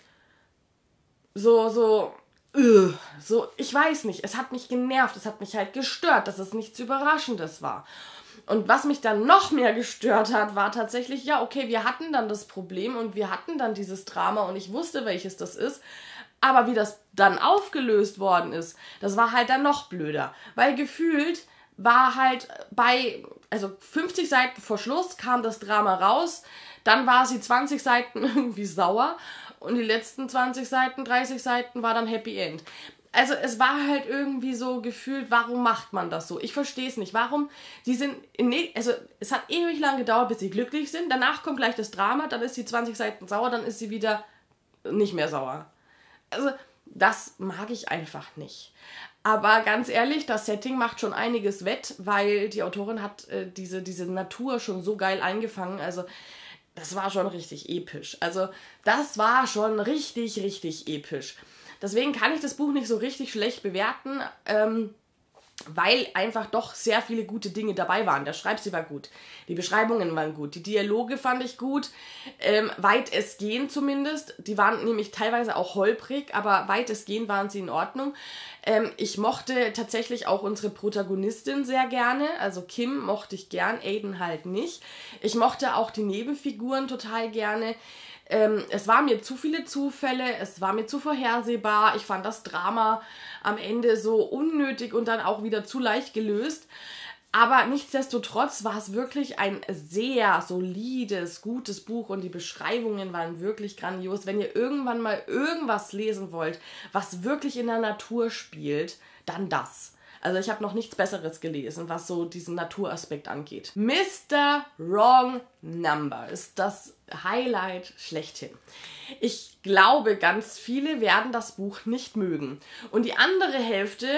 so, so, uh, so, ich weiß nicht, es hat mich genervt, es hat mich halt gestört, dass es nichts Überraschendes war. Und was mich dann noch mehr gestört hat, war tatsächlich, ja, okay, wir hatten dann das Problem und wir hatten dann dieses Drama und ich wusste, welches das ist. Aber wie das dann aufgelöst worden ist, das war halt dann noch blöder. Weil gefühlt war halt bei, also fünfzig Seiten vor Schluss kam das Drama raus, dann war sie zwanzig Seiten irgendwie sauer und die letzten zwanzig Seiten, dreißig Seiten war dann Happy End. Also es war halt irgendwie so gefühlt, warum macht man das so? Ich verstehe es nicht. Warum? Sie sind, in, also es hat ewig lang gedauert, bis sie glücklich sind, danach kommt gleich das Drama, dann ist sie zwanzig Seiten sauer, dann ist sie wieder nicht mehr sauer. Also das mag ich einfach nicht. Aber ganz ehrlich, das Setting macht schon einiges wett, weil die Autorin hat äh, diese, diese Natur schon so geil eingefangen. Also das war schon richtig episch. Also das war schon richtig, richtig episch. Deswegen kann ich das Buch nicht so richtig schlecht bewerten, ähm, weil einfach doch sehr viele gute Dinge dabei waren. Der Schreibstil war gut, die Beschreibungen waren gut, die Dialoge fand ich gut, ähm, weitestgehend zumindest. Die waren nämlich teilweise auch holprig, aber weitestgehend waren sie in Ordnung. Ähm, ich mochte tatsächlich auch unsere Protagonistin sehr gerne, also Kim mochte ich gern, Aiden halt nicht. Ich mochte auch die Nebenfiguren total gerne. Ähm, es waren mir zu viele Zufälle, es war mir zu vorhersehbar, ich fand das Drama am Ende so unnötig und dann auch wieder zu leicht gelöst. Aber nichtsdestotrotz war es wirklich ein sehr solides, gutes Buch und die Beschreibungen waren wirklich grandios. Wenn ihr irgendwann mal irgendwas lesen wollt, was wirklich in der Natur spielt, dann das. Also ich habe noch nichts Besseres gelesen, was so diesen Naturaspekt angeht. Mister Wrong Number ist das Highlight schlechthin. Ich glaube, ganz viele werden das Buch nicht mögen. Und die andere Hälfte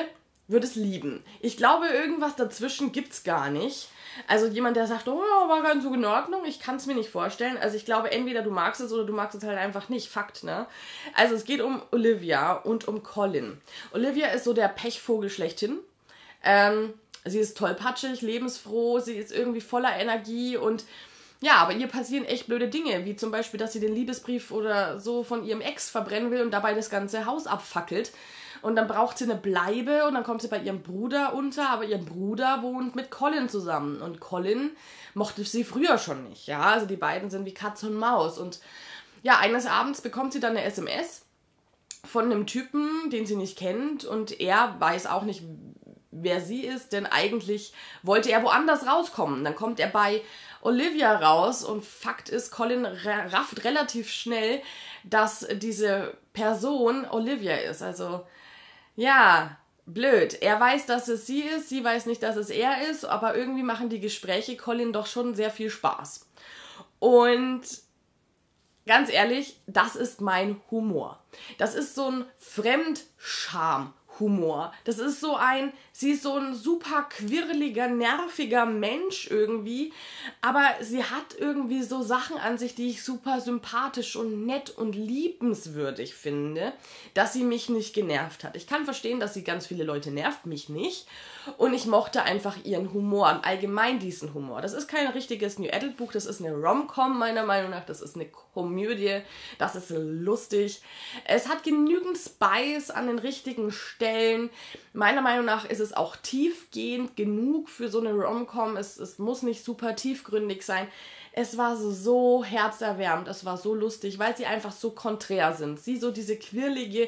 würde es lieben. Ich glaube, irgendwas dazwischen gibt's gar nicht. Also jemand, der sagt, oh, war ganz so in Ordnung, ich kann es mir nicht vorstellen. Also ich glaube, entweder du magst es oder du magst es halt einfach nicht. Fakt, ne? Also es geht um Olivia und um Colin. Olivia ist so der Pechvogel schlechthin. Ähm, sie ist tollpatschig, lebensfroh, sie ist irgendwie voller Energie und ja, aber ihr passieren echt blöde Dinge, wie zum Beispiel, dass sie den Liebesbrief oder so von ihrem Ex verbrennen will und dabei das ganze Haus abfackelt. Und dann braucht sie eine Bleibe und dann kommt sie bei ihrem Bruder unter, aber ihr Bruder wohnt mit Colin zusammen. Und Colin mochte sie früher schon nicht, ja. Also die beiden sind wie Katz und Maus. Und ja, eines Abends bekommt sie dann eine S M S von einem Typen, den sie nicht kennt. Und er weiß auch nicht, wer sie ist, denn eigentlich wollte er woanders rauskommen. Dann kommt er bei Olivia raus und Fakt ist, Colin rafft relativ schnell, dass diese Person Olivia ist. Also ja, blöd. Er weiß, dass es sie ist, sie weiß nicht, dass es er ist, aber irgendwie machen die Gespräche Colin doch schon sehr viel Spaß. Und ganz ehrlich, das ist mein Humor. Das ist so ein Fremdscham-Humor. Das ist so ein, sie ist so ein super quirliger, nerviger Mensch irgendwie, aber sie hat irgendwie so Sachen an sich, die ich super sympathisch und nett und liebenswürdig finde, dass sie mich nicht genervt hat. Ich kann verstehen, dass sie ganz viele Leute nervt, mich nicht. Und ich mochte einfach ihren Humor, allgemein diesen Humor. Das ist kein richtiges New Adult Buch, das ist eine Rom-Com meiner Meinung nach, das ist eine Komödie, das ist lustig. Es hat genügend Spice an den richtigen Stellen. Meiner Meinung nach ist es auch tiefgehend genug für so eine Rom-Com. Es, es muss nicht super tiefgründig sein. Es war so, so herzerwärmend, es war so lustig, weil sie einfach so konträr sind. Sie so diese quirlige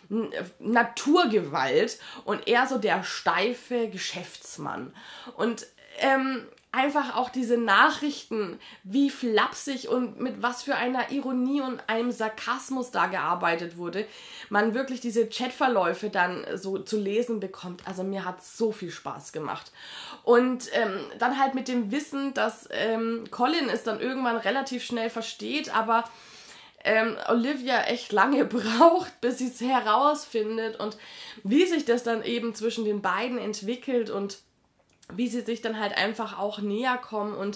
Naturgewalt und er so der steife Geschäftsmann. Und ähm, einfach auch diese Nachrichten, wie flapsig und mit was für einer Ironie und einem Sarkasmus da gearbeitet wurde, man wirklich diese Chatverläufe dann so zu lesen bekommt. Also mir hat so viel Spaß gemacht. Und ähm, dann halt mit dem Wissen, dass ähm, Colin es dann irgendwann relativ schnell versteht, aber ähm, Olivia echt lange braucht, bis sie es herausfindet und wie sich das dann eben zwischen den beiden entwickelt und wie sie sich dann halt einfach auch näher kommen und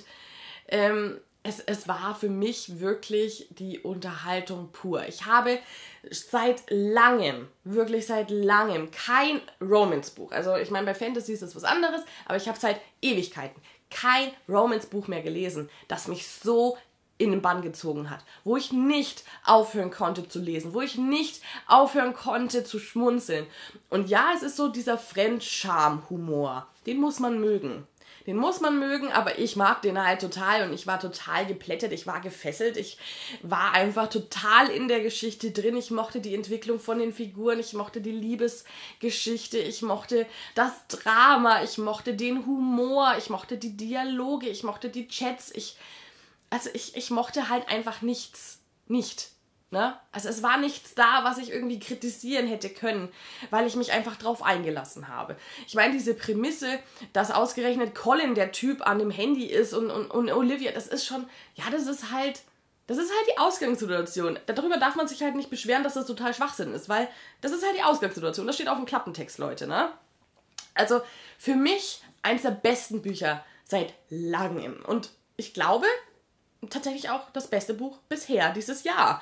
ähm, es, es war für mich wirklich die Unterhaltung pur. Ich habe seit langem, wirklich seit langem kein Romance-Buch, also ich meine bei Fantasy ist das was anderes, aber ich habe seit Ewigkeiten kein Romance-Buch mehr gelesen, das mich so in den Bann gezogen hat, wo ich nicht aufhören konnte zu lesen, wo ich nicht aufhören konnte zu schmunzeln. Und ja, es ist so dieser Fremdscham-Humor, den muss man mögen. Den muss man mögen, aber ich mag den halt total und ich war total geplättet, ich war gefesselt, ich war einfach total in der Geschichte drin, ich mochte die Entwicklung von den Figuren, ich mochte die Liebesgeschichte, ich mochte das Drama, ich mochte den Humor, ich mochte die Dialoge, ich mochte die Chats, ich Also ich, ich mochte halt einfach nichts, nicht, ne? Also es war nichts da, was ich irgendwie kritisieren hätte können, weil ich mich einfach drauf eingelassen habe. Ich meine, diese Prämisse, dass ausgerechnet Colin der Typ an dem Handy ist und, und, und Olivia, das ist schon, ja, das ist halt, das ist halt die Ausgangssituation. Darüber darf man sich halt nicht beschweren, dass das total Schwachsinn ist, weil das ist halt die Ausgangssituation. Das steht auf dem Klappentext, Leute, ne? Also für mich eins der besten Bücher seit langem und ich glaube, tatsächlich auch das beste Buch bisher dieses Jahr.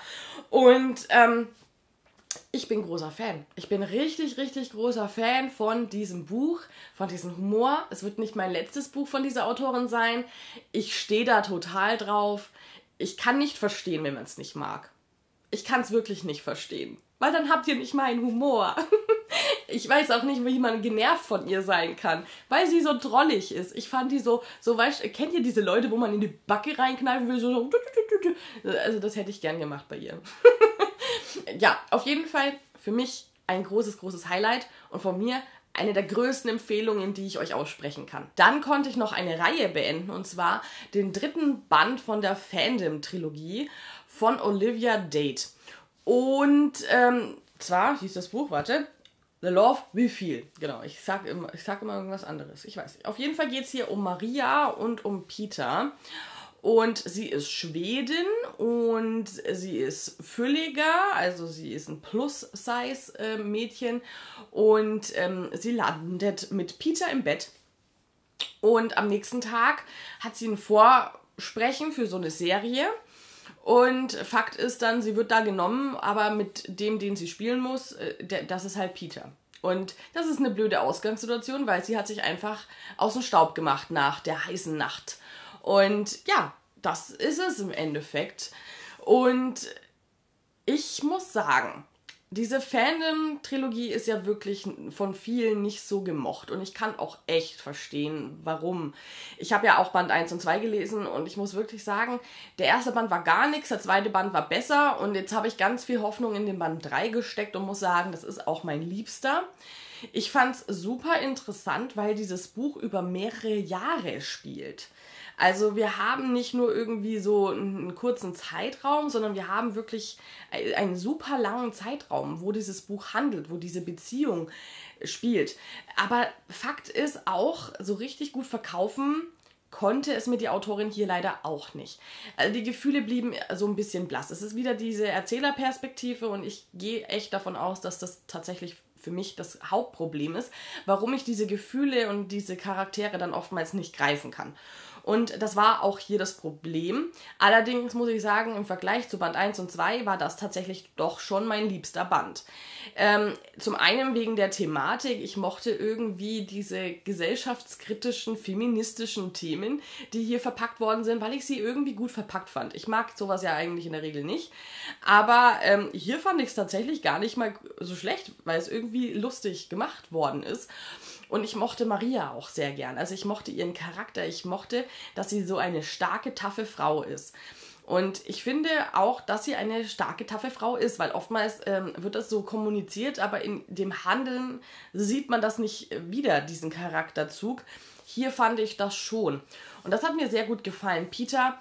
Und ähm, ich bin großer Fan. Ich bin richtig, richtig großer Fan von diesem Buch, von diesem Humor. Es wird nicht mein letztes Buch von dieser Autorin sein. Ich stehe da total drauf. Ich kann nicht verstehen, wenn man es nicht mag. Ich kann es wirklich nicht verstehen. Weil dann habt ihr nicht meinen Humor. Ich weiß auch nicht, wie man genervt von ihr sein kann, weil sie so drollig ist. Ich fand die so, so weißt, kennt ihr diese Leute, wo man in die Backe reinkneifen will, so, so also das hätte ich gern gemacht bei ihr. Ja, auf jeden Fall für mich ein großes, großes Highlight und von mir eine der größten Empfehlungen, die ich euch aussprechen kann. Dann konnte ich noch eine Reihe beenden und zwar den dritten Band von der Fandom-Trilogie von Olivia Date. Und ähm, zwar hieß das Buch, warte, The Love Will Feel. Genau, ich sag immer, ich sag immer irgendwas anderes. Ich weiß nicht. Auf jeden Fall geht es hier um Maria und um Peter. Und sie ist Schwedin und sie ist fülliger, also sie ist ein Plus-Size-Mädchen und ähm, sie landet mit Peter im Bett. Und am nächsten Tag hat sie ein Vorsprechen für so eine Serie. Und Fakt ist dann, sie wird da genommen, aber mit dem, den sie spielen muss, äh, der, das ist halt Peter. Und das ist eine blöde Ausgangssituation, weil sie hat sich einfach aus dem Staub gemacht nach der heißen Nacht. Und ja, das ist es im Endeffekt. Und ich muss sagen, diese Fandom-Trilogie ist ja wirklich von vielen nicht so gemocht. Und ich kann auch echt verstehen, warum. Ich habe ja auch Band eins und zwei gelesen und ich muss wirklich sagen, der erste Band war gar nichts, der zweite Band war besser. Und jetzt habe ich ganz viel Hoffnung in den Band drei gesteckt und muss sagen, das ist auch mein Liebster. Ich fand es super interessant, weil dieses Buch über mehrere Jahre spielt. Also wir haben nicht nur irgendwie so einen kurzen Zeitraum, sondern wir haben wirklich einen super langen Zeitraum, wo dieses Buch handelt, wo diese Beziehung spielt. Aber Fakt ist auch, so richtig gut verkaufen konnte es mir die Autorin hier leider auch nicht. Also die Gefühle blieben so ein bisschen blass. Es ist wieder diese Erzählerperspektive und ich gehe echt davon aus, dass das tatsächlich für mich das Hauptproblem ist, warum ich diese Gefühle und diese Charaktere dann oftmals nicht greifen kann. Und das war auch hier das Problem. Allerdings muss ich sagen, im Vergleich zu Band eins und zwei war das tatsächlich doch schon mein liebster Band. Ähm, zum einen wegen der Thematik. Ich mochte irgendwie diese gesellschaftskritischen, feministischen Themen, die hier verpackt worden sind, weil ich sie irgendwie gut verpackt fand. Ich mag sowas ja eigentlich in der Regel nicht. Aber ähm, hier fand ich es tatsächlich gar nicht mal so schlecht, weil es irgendwie lustig gemacht worden ist. Und ich mochte Maria auch sehr gern. Also ich mochte ihren Charakter. Ich mochte, dass sie so eine starke, taffe Frau ist. Und ich finde auch, dass sie eine starke, taffe Frau ist, weil oftmals ähm, wird das so kommuniziert, aber in dem Handeln sieht man das nicht wieder, diesen Charakterzug. Hier fand ich das schon. Und das hat mir sehr gut gefallen. Peter,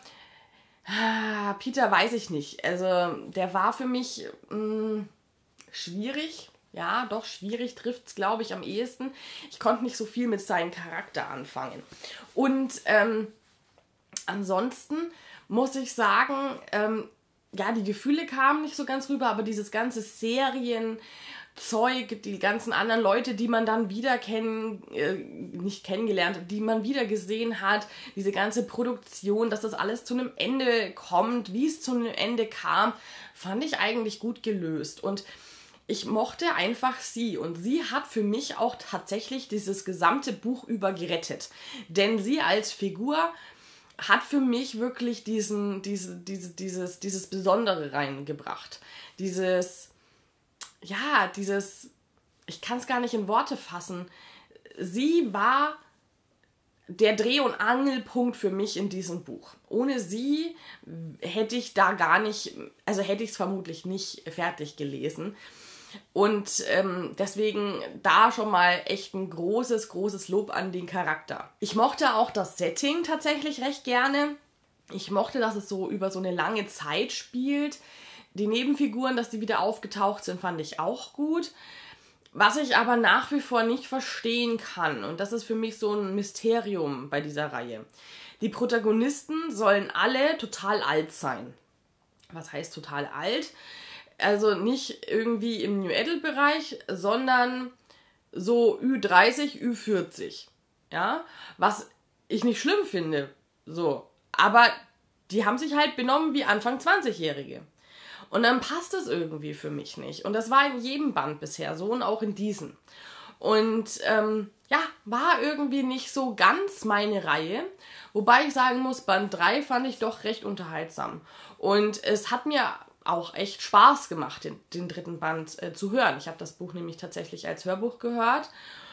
ah, Peter weiß ich nicht. Also der war für mich mh, schwierig. Ja, doch, schwierig trifft es, glaube ich, am ehesten. Ich konnte nicht so viel mit seinem Charakter anfangen. Und ähm, ansonsten muss ich sagen, ähm, ja, die Gefühle kamen nicht so ganz rüber, aber dieses ganze Serienzeug, die ganzen anderen Leute, die man dann wieder kennen, äh, nicht kennengelernt, die man wieder gesehen hat, diese ganze Produktion, dass das alles zu einem Ende kommt, wie es zu einem Ende kam, fand ich eigentlich gut gelöst. Und ich mochte einfach sie und sie hat für mich auch tatsächlich dieses gesamte Buch über gerettet. Denn sie als Figur hat für mich wirklich diesen, diese, diese, dieses, dieses Besondere reingebracht. Dieses, ja, dieses, ich kann es gar nicht in Worte fassen. Sie war der Dreh- und Angelpunkt für mich in diesem Buch. Ohne sie hätte ich da gar nicht, also hätte ich es vermutlich nicht fertig gelesen. Und ähm, deswegen da schon mal echt ein großes, großes Lob an den Charakter. Ich mochte auch das Setting tatsächlich recht gerne. Ich mochte, dass es so über so eine lange Zeit spielt. Die Nebenfiguren, dass die wieder aufgetaucht sind, fand ich auch gut. Was ich aber nach wie vor nicht verstehen kann, und das ist für mich so ein Mysterium bei dieser Reihe. Die Protagonisten sollen alle total alt sein. Was heißt total alt? Also nicht irgendwie im New Adult-Bereich, sondern so Ü dreißig, Ü vierzig. Ja, was ich nicht schlimm finde. So. Aber die haben sich halt benommen wie Anfang zwanzigjährige. Und dann passt es irgendwie für mich nicht. Und das war in jedem Band bisher so und auch in diesem. Und ähm, ja, war irgendwie nicht so ganz meine Reihe. Wobei ich sagen muss, Band drei fand ich doch recht unterhaltsam. Und es hat mir auch echt Spaß gemacht, den, den dritten Band äh, zu hören. Ich habe das Buch nämlich tatsächlich als Hörbuch gehört.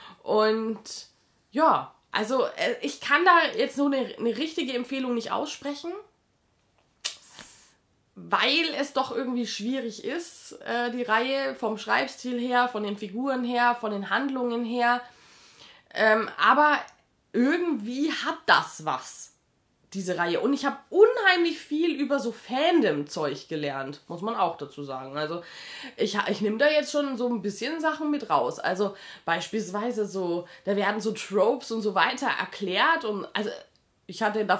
Und ja, also äh, ich kann da jetzt so eine, eine richtige Empfehlung nicht aussprechen, weil es doch irgendwie schwierig ist, äh, die Reihe vom Schreibstil her, von den Figuren her, von den Handlungen her. Ähm, aber irgendwie hat das was, diese Reihe. Und ich habe unheimlich viel über so Fandom-Zeug gelernt, muss man auch dazu sagen. Also ich, ich nehme da jetzt schon so ein bisschen Sachen mit raus. Also beispielsweise so, da werden so Tropes und so weiter erklärt. Und also ich hatte davor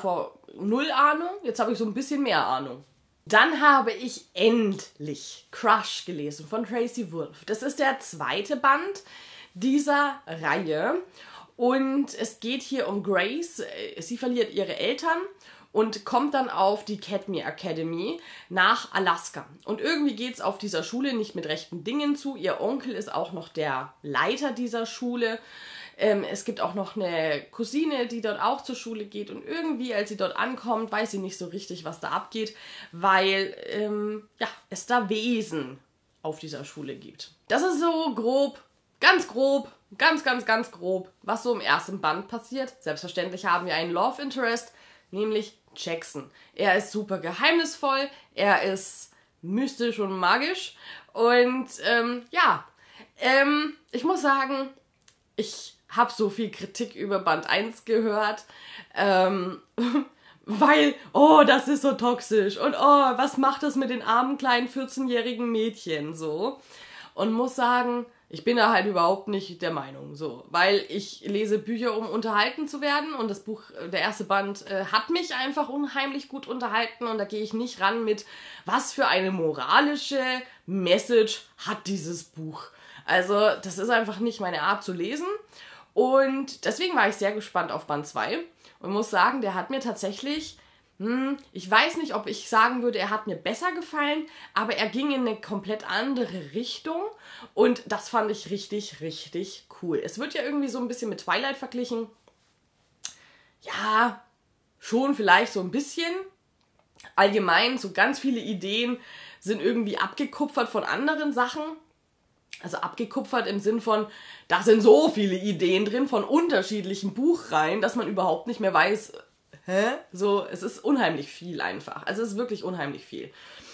null Ahnung, jetzt habe ich so ein bisschen mehr Ahnung. Dann habe ich endlich Crush gelesen von Tracy Wolff. Das ist der zweite Band dieser Reihe und es geht hier um Grace. Sie verliert ihre Eltern und kommt dann auf die Cadme Academy nach Alaska. Und irgendwie geht es auf dieser Schule nicht mit rechten Dingen zu. Ihr Onkel ist auch noch der Leiter dieser Schule. Ähm, es gibt auch noch eine Cousine, die dort auch zur Schule geht. Und irgendwie, als sie dort ankommt, weiß sie nicht so richtig, was da abgeht, weil ähm, ja, es da Wesen auf dieser Schule gibt. Das ist so grob, ganz grob, ganz, ganz, ganz grob, was so im ersten Band passiert. Selbstverständlich haben wir einen Love Interest, nämlich Jackson. Er ist super geheimnisvoll, er ist mystisch und magisch und ähm, ja, ähm, ich muss sagen, ich habe so viel Kritik über Band eins gehört, ähm, weil, oh, das ist so toxisch und oh, was macht das mit den armen kleinen vierzehnjährigen Mädchen so und muss sagen, ich bin da halt überhaupt nicht der Meinung, so, weil ich lese Bücher, um unterhalten zu werden und das Buch, der erste Band, äh, hat mich einfach unheimlich gut unterhalten und da gehe ich nicht ran mit, was für eine moralische Message hat dieses Buch. Also, das ist einfach nicht meine Art zu lesen und deswegen war ich sehr gespannt auf Band zwei und muss sagen, der hat mir tatsächlich... Ich weiß nicht, ob ich sagen würde, er hat mir besser gefallen, aber er ging in eine komplett andere Richtung und das fand ich richtig, richtig cool. Es wird ja irgendwie so ein bisschen mit Twilight verglichen. Ja, schon vielleicht so ein bisschen. Allgemein, so ganz viele Ideen sind irgendwie abgekupfert von anderen Sachen. Also abgekupfert im Sinn von, da sind so viele Ideen drin von unterschiedlichen Buchreihen, dass man überhaupt nicht mehr weiß... Hä? So, es ist unheimlich viel einfach. Also es ist wirklich unheimlich viel.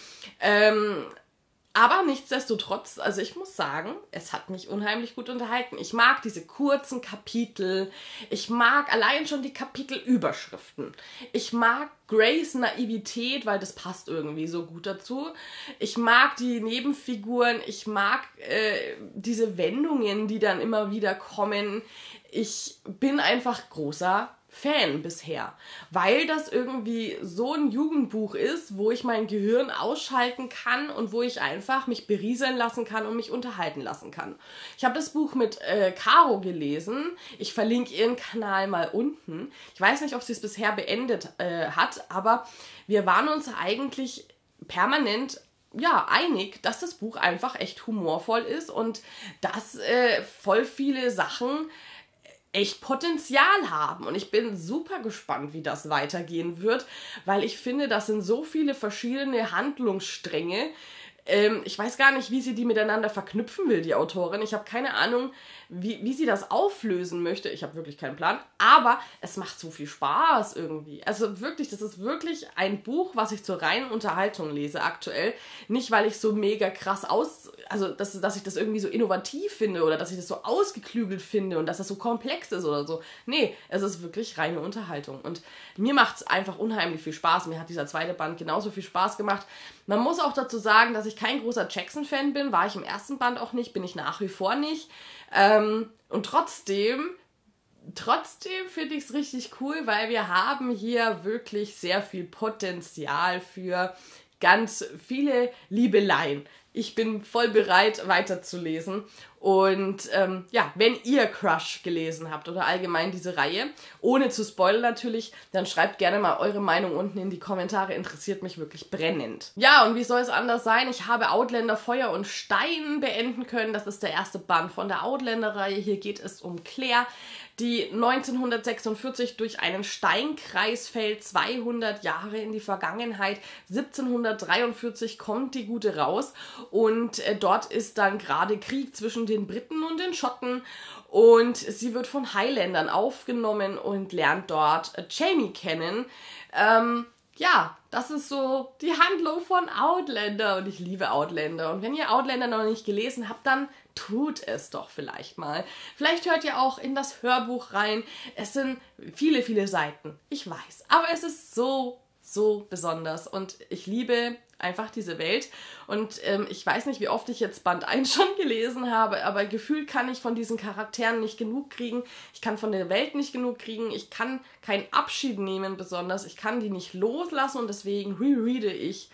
Ähm, aber nichtsdestotrotz, also ich muss sagen, es hat mich unheimlich gut unterhalten. Ich mag diese kurzen Kapitel. Ich mag allein schon die Kapitelüberschriften. Ich mag Grace Naivität, weil das passt irgendwie so gut dazu. Ich mag die Nebenfiguren. Ich mag äh, diese Wendungen, die dann immer wieder kommen. Ich bin einfach großer Fan bisher, weil das irgendwie so ein Jugendbuch ist, wo ich mein Gehirn ausschalten kann und wo ich einfach mich berieseln lassen kann und mich unterhalten lassen kann. Ich habe das Buch mit äh, Caro gelesen. Ich verlinke ihren Kanal mal unten. Ich weiß nicht, ob sie es bisher beendet äh, hat, aber wir waren uns eigentlich permanent ja, einig, dass das Buch einfach echt humorvoll ist und dass äh, voll viele Sachen echt Potenzial haben und ich bin super gespannt, wie das weitergehen wird, weil ich finde, das sind so viele verschiedene Handlungsstränge. Ähm, ich weiß gar nicht, wie sie die miteinander verknüpfen will, die Autorin. Ich habe keine Ahnung, wie, wie sie das auflösen möchte. Ich habe wirklich keinen Plan, aber es macht so viel Spaß irgendwie. Also wirklich, das ist wirklich ein Buch, was ich zur reinen Unterhaltung lese aktuell. Nicht, weil ich so mega krass aus... Also, dass, dass ich das irgendwie so innovativ finde oder dass ich das so ausgeklügelt finde und dass das so komplex ist oder so. Nee, es ist wirklich reine Unterhaltung. Und mir macht es einfach unheimlich viel Spaß. Mir hat dieser zweite Band genauso viel Spaß gemacht. Man muss auch dazu sagen, dass ich kein großer Jackson-Fan bin. War ich im ersten Band auch nicht, bin ich nach wie vor nicht. Ähm, und trotzdem... Trotzdem finde ich es richtig cool, weil wir haben hier wirklich sehr viel Potenzial für ganz viele Liebeleien. Ich bin voll bereit, weiterzulesen. Und ähm, ja, wenn ihr Crush gelesen habt oder allgemein diese Reihe, ohne zu spoilern natürlich, dann schreibt gerne mal eure Meinung unten in die Kommentare. Interessiert mich wirklich brennend. Ja, und wie soll es anders sein? Ich habe Outlander Feuer und Stein beenden können. Das ist der erste Band von der Outlander-Reihe. Hier geht es um Claire, die neunzehnhundertsechsundvierzig durch einen Steinkreis fällt, zweihundert Jahre in die Vergangenheit. siebzehnhundertdreiundvierzig kommt die Gute raus und äh, dort ist dann gerade Krieg zwischen den Briten und den Schotten und sie wird von Highlandern aufgenommen und lernt dort äh, Jamie kennen. Ähm, ja, das ist so die Handlung von Outlander und ich liebe Outlander. Und wenn ihr Outlander noch nicht gelesen habt, dann tut es doch vielleicht mal. Vielleicht hört ihr auch in das Hörbuch rein. Es sind viele, viele Seiten. Ich weiß. Aber es ist so, so besonders und ich liebe einfach diese Welt und ähm, ich weiß nicht, wie oft ich jetzt Band eins schon gelesen habe, aber gefühlt kann ich von diesen Charakteren nicht genug kriegen, ich kann von der Welt nicht genug kriegen, ich kann keinen Abschied nehmen besonders, ich kann die nicht loslassen und deswegen rereade ich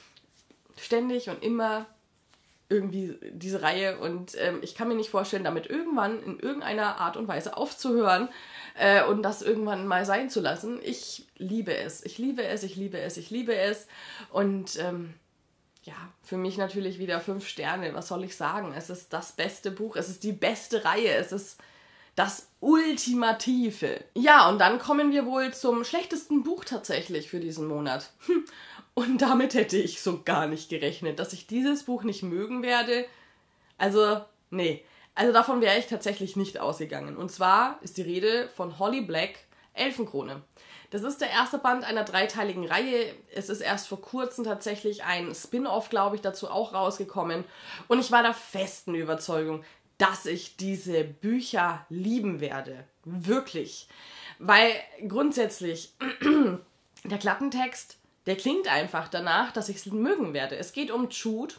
ständig und immer irgendwie diese Reihe und ähm, ich kann mir nicht vorstellen, damit irgendwann in irgendeiner Art und Weise aufzuhören äh, und das irgendwann mal sein zu lassen. Ich liebe es, ich liebe es, ich liebe es, ich liebe es und ähm, ja, für mich natürlich wieder fünf Sterne, was soll ich sagen? Es ist das beste Buch, es ist die beste Reihe, es ist das Ultimative. Ja, und dann kommen wir wohl zum schlechtesten Buch tatsächlich für diesen Monat. Und damit hätte ich so gar nicht gerechnet, dass ich dieses Buch nicht mögen werde. Also, nee. Also davon wäre ich tatsächlich nicht ausgegangen. Und zwar ist die Rede von Holly Black, Elfenkrone. Das ist der erste Band einer dreiteiligen Reihe. Es ist erst vor kurzem tatsächlich ein Spin-off, glaube ich, dazu auch rausgekommen. Und ich war der festen Überzeugung, dass ich diese Bücher lieben werde. Wirklich. Weil grundsätzlich der Klappentext, der klingt einfach danach, dass ich es mögen werde. Es geht um Jude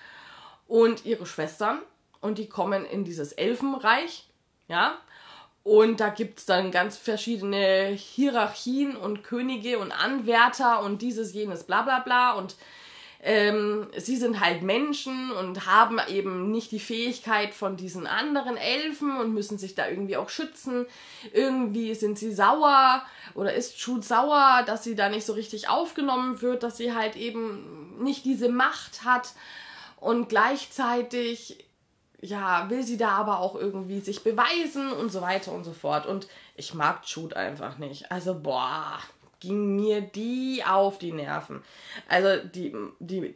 und ihre Schwestern und die kommen in dieses Elfenreich, ja, und da gibt es dann ganz verschiedene Hierarchien und Könige und Anwärter und dieses, jenes, bla bla bla und ähm, sie sind halt Menschen und haben eben nicht die Fähigkeit von diesen anderen Elfen und müssen sich da irgendwie auch schützen. Irgendwie sind sie sauer oder ist Jude sauer, dass sie da nicht so richtig aufgenommen wird, dass sie halt eben nicht diese Macht hat und gleichzeitig, ja, will sie da aber auch irgendwie sich beweisen und so weiter und so fort. Und ich mag Jude einfach nicht. Also, boah, ging mir die auf die Nerven. Also, die, die,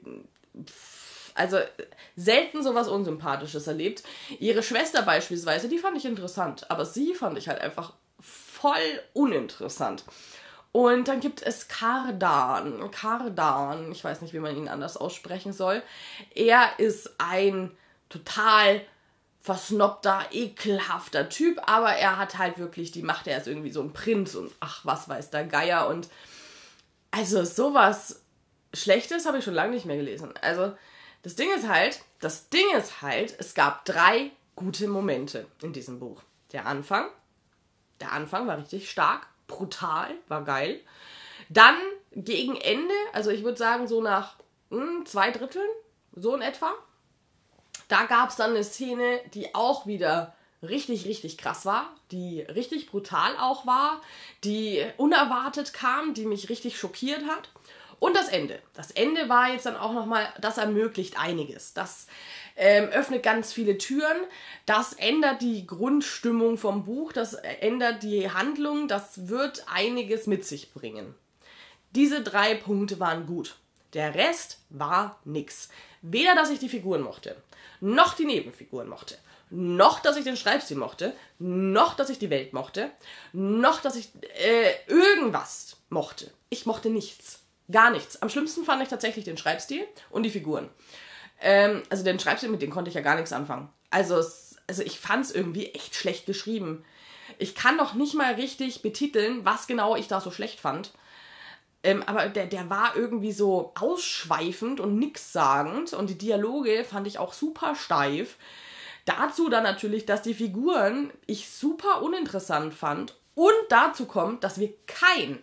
also, selten sowas Unsympathisches erlebt. Ihre Schwester beispielsweise, die fand ich interessant, aber sie fand ich halt einfach voll uninteressant. Und dann gibt es Cardan. Cardan, ich weiß nicht, wie man ihn anders aussprechen soll. Er ist ein total versnobter, ekelhafter Typ, aber er hat halt wirklich die Macht, er ist irgendwie so ein Prinz und ach, was weiß der Geier und also sowas Schlechtes habe ich schon lange nicht mehr gelesen. Also das Ding ist halt, das Ding ist halt, es gab drei gute Momente in diesem Buch. Der Anfang, der Anfang war richtig stark, brutal, war geil. Dann gegen Ende, also ich würde sagen so nach hm, zwei Dritteln, so in etwa, da gab es dann eine Szene, die auch wieder richtig, richtig krass war, die richtig brutal auch war, die unerwartet kam, die mich richtig schockiert hat. Und das Ende. Das Ende war jetzt dann auch nochmal, das ermöglicht einiges. Das ähm, öffnet ganz viele Türen, das ändert die Grundstimmung vom Buch, das ändert die Handlung, das wird einiges mit sich bringen. Diese drei Punkte waren gut. Der Rest war nix. Weder, dass ich die Figuren mochte, noch die Nebenfiguren mochte, noch, dass ich den Schreibstil mochte, noch, dass ich die Welt mochte, noch, dass ich äh, irgendwas mochte. Ich mochte nichts. Gar nichts. Am schlimmsten fand ich tatsächlich den Schreibstil und die Figuren. Ähm, also den Schreibstil, mit dem konnte ich ja gar nichts anfangen. Also, es, also ich fand es irgendwie echt schlecht geschrieben. Ich kann noch nicht mal richtig betiteln, was genau ich da so schlecht fand. Ähm, aber der, der war irgendwie so ausschweifend und nichtssagend und die Dialoge fand ich auch super steif. Dazu dann natürlich, dass die Figuren ich super uninteressant fand und dazu kommt, dass wir kein,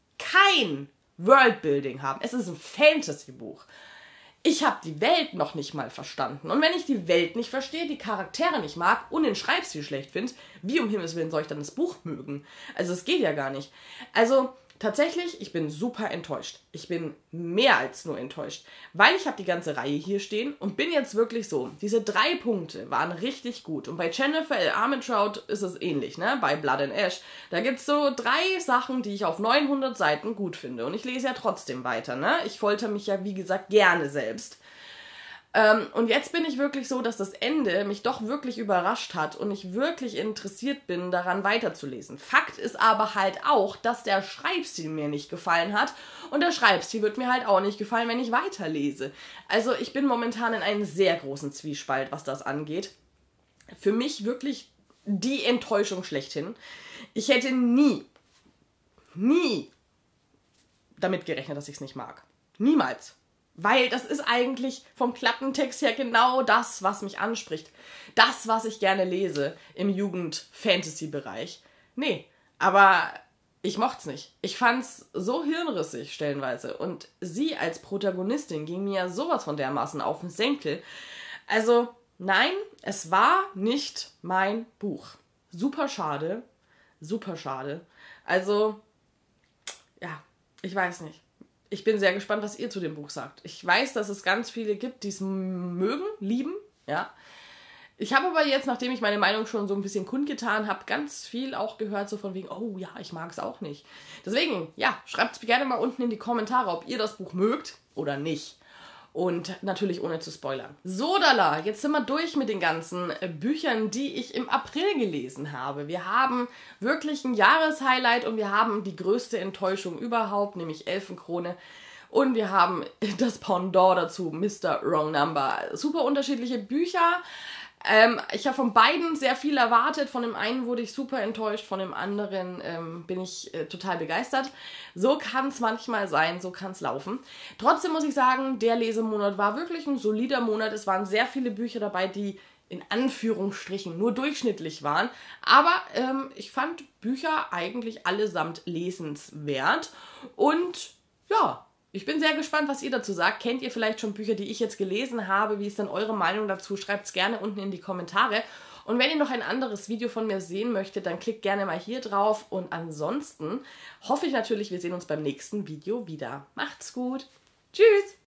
kein Worldbuilding haben. Es ist ein Fantasy-Buch. Ich habe die Welt noch nicht mal verstanden. Und wenn ich die Welt nicht verstehe, die Charaktere nicht mag und den Schreibstil schlecht finde, wie um Himmels Willen soll ich dann das Buch mögen? Also es geht ja gar nicht. Also tatsächlich, ich bin super enttäuscht. Ich bin mehr als nur enttäuscht, weil ich habe die ganze Reihe hier stehen und bin jetzt wirklich so. Diese drei Punkte waren richtig gut. Und bei Jennifer L. Armentrout ist es ähnlich, ne? Bei Blood and Ash. Da gibt es so drei Sachen, die ich auf neunhundert Seiten gut finde. Und ich lese ja trotzdem weiter, ne? Ich folter mich ja, wie gesagt, gerne selbst. Ähm, und jetzt bin ich wirklich so, dass das Ende mich doch wirklich überrascht hat und ich wirklich interessiert bin, daran weiterzulesen. Fakt ist aber halt auch, dass der Schreibstil mir nicht gefallen hat und der Schreibstil wird mir halt auch nicht gefallen, wenn ich weiterlese. Also ich bin momentan in einem sehr großen Zwiespalt, was das angeht. Für mich wirklich die Enttäuschung schlechthin. Ich hätte nie, nie damit gerechnet, dass ich es nicht mag. Niemals. Weil das ist eigentlich vom Klappentext her genau das, was mich anspricht. Das, was ich gerne lese im Jugend-Fantasy-Bereich. Nee, aber ich mochte es nicht. Ich fand es so hirnrissig stellenweise. Und sie als Protagonistin ging mir sowas von dermaßen auf den Senkel. Also, nein, es war nicht mein Buch. Super schade. Super schade. Also, ja, ich weiß nicht. Ich bin sehr gespannt, was ihr zu dem Buch sagt. Ich weiß, dass es ganz viele gibt, die es mögen, lieben, ja. Ich habe aber jetzt, nachdem ich meine Meinung schon so ein bisschen kundgetan habe, ganz viel auch gehört, so von wegen, oh ja, ich mag es auch nicht. Deswegen, ja, schreibt es gerne mal unten in die Kommentare, ob ihr das Buch mögt oder nicht. Und natürlich ohne zu spoilern. So, Dalla, jetzt sind wir durch mit den ganzen Büchern, die ich im April gelesen habe. Wir haben wirklich ein Jahreshighlight und wir haben die größte Enttäuschung überhaupt, nämlich Elfenkrone. Und wir haben das Pendant dazu, Mister Wrong Number. Super unterschiedliche Bücher. Ähm, ich habe von beiden sehr viel erwartet. Von dem einen wurde ich super enttäuscht, von dem anderen ähm, bin ich äh, total begeistert. So kann es manchmal sein, so kann es laufen. Trotzdem muss ich sagen, der Lesemonat war wirklich ein solider Monat. Es waren sehr viele Bücher dabei, die in Anführungsstrichen nur durchschnittlich waren. Aber ähm, ich fand Bücher eigentlich allesamt lesenswert. Und ja, ich bin sehr gespannt, was ihr dazu sagt. Kennt ihr vielleicht schon Bücher, die ich jetzt gelesen habe? Wie ist denn eure Meinung dazu? Schreibt es gerne unten in die Kommentare. Und wenn ihr noch ein anderes Video von mir sehen möchtet, dann klickt gerne mal hier drauf. Und ansonsten hoffe ich natürlich, wir sehen uns beim nächsten Video wieder. Macht's gut. Tschüss.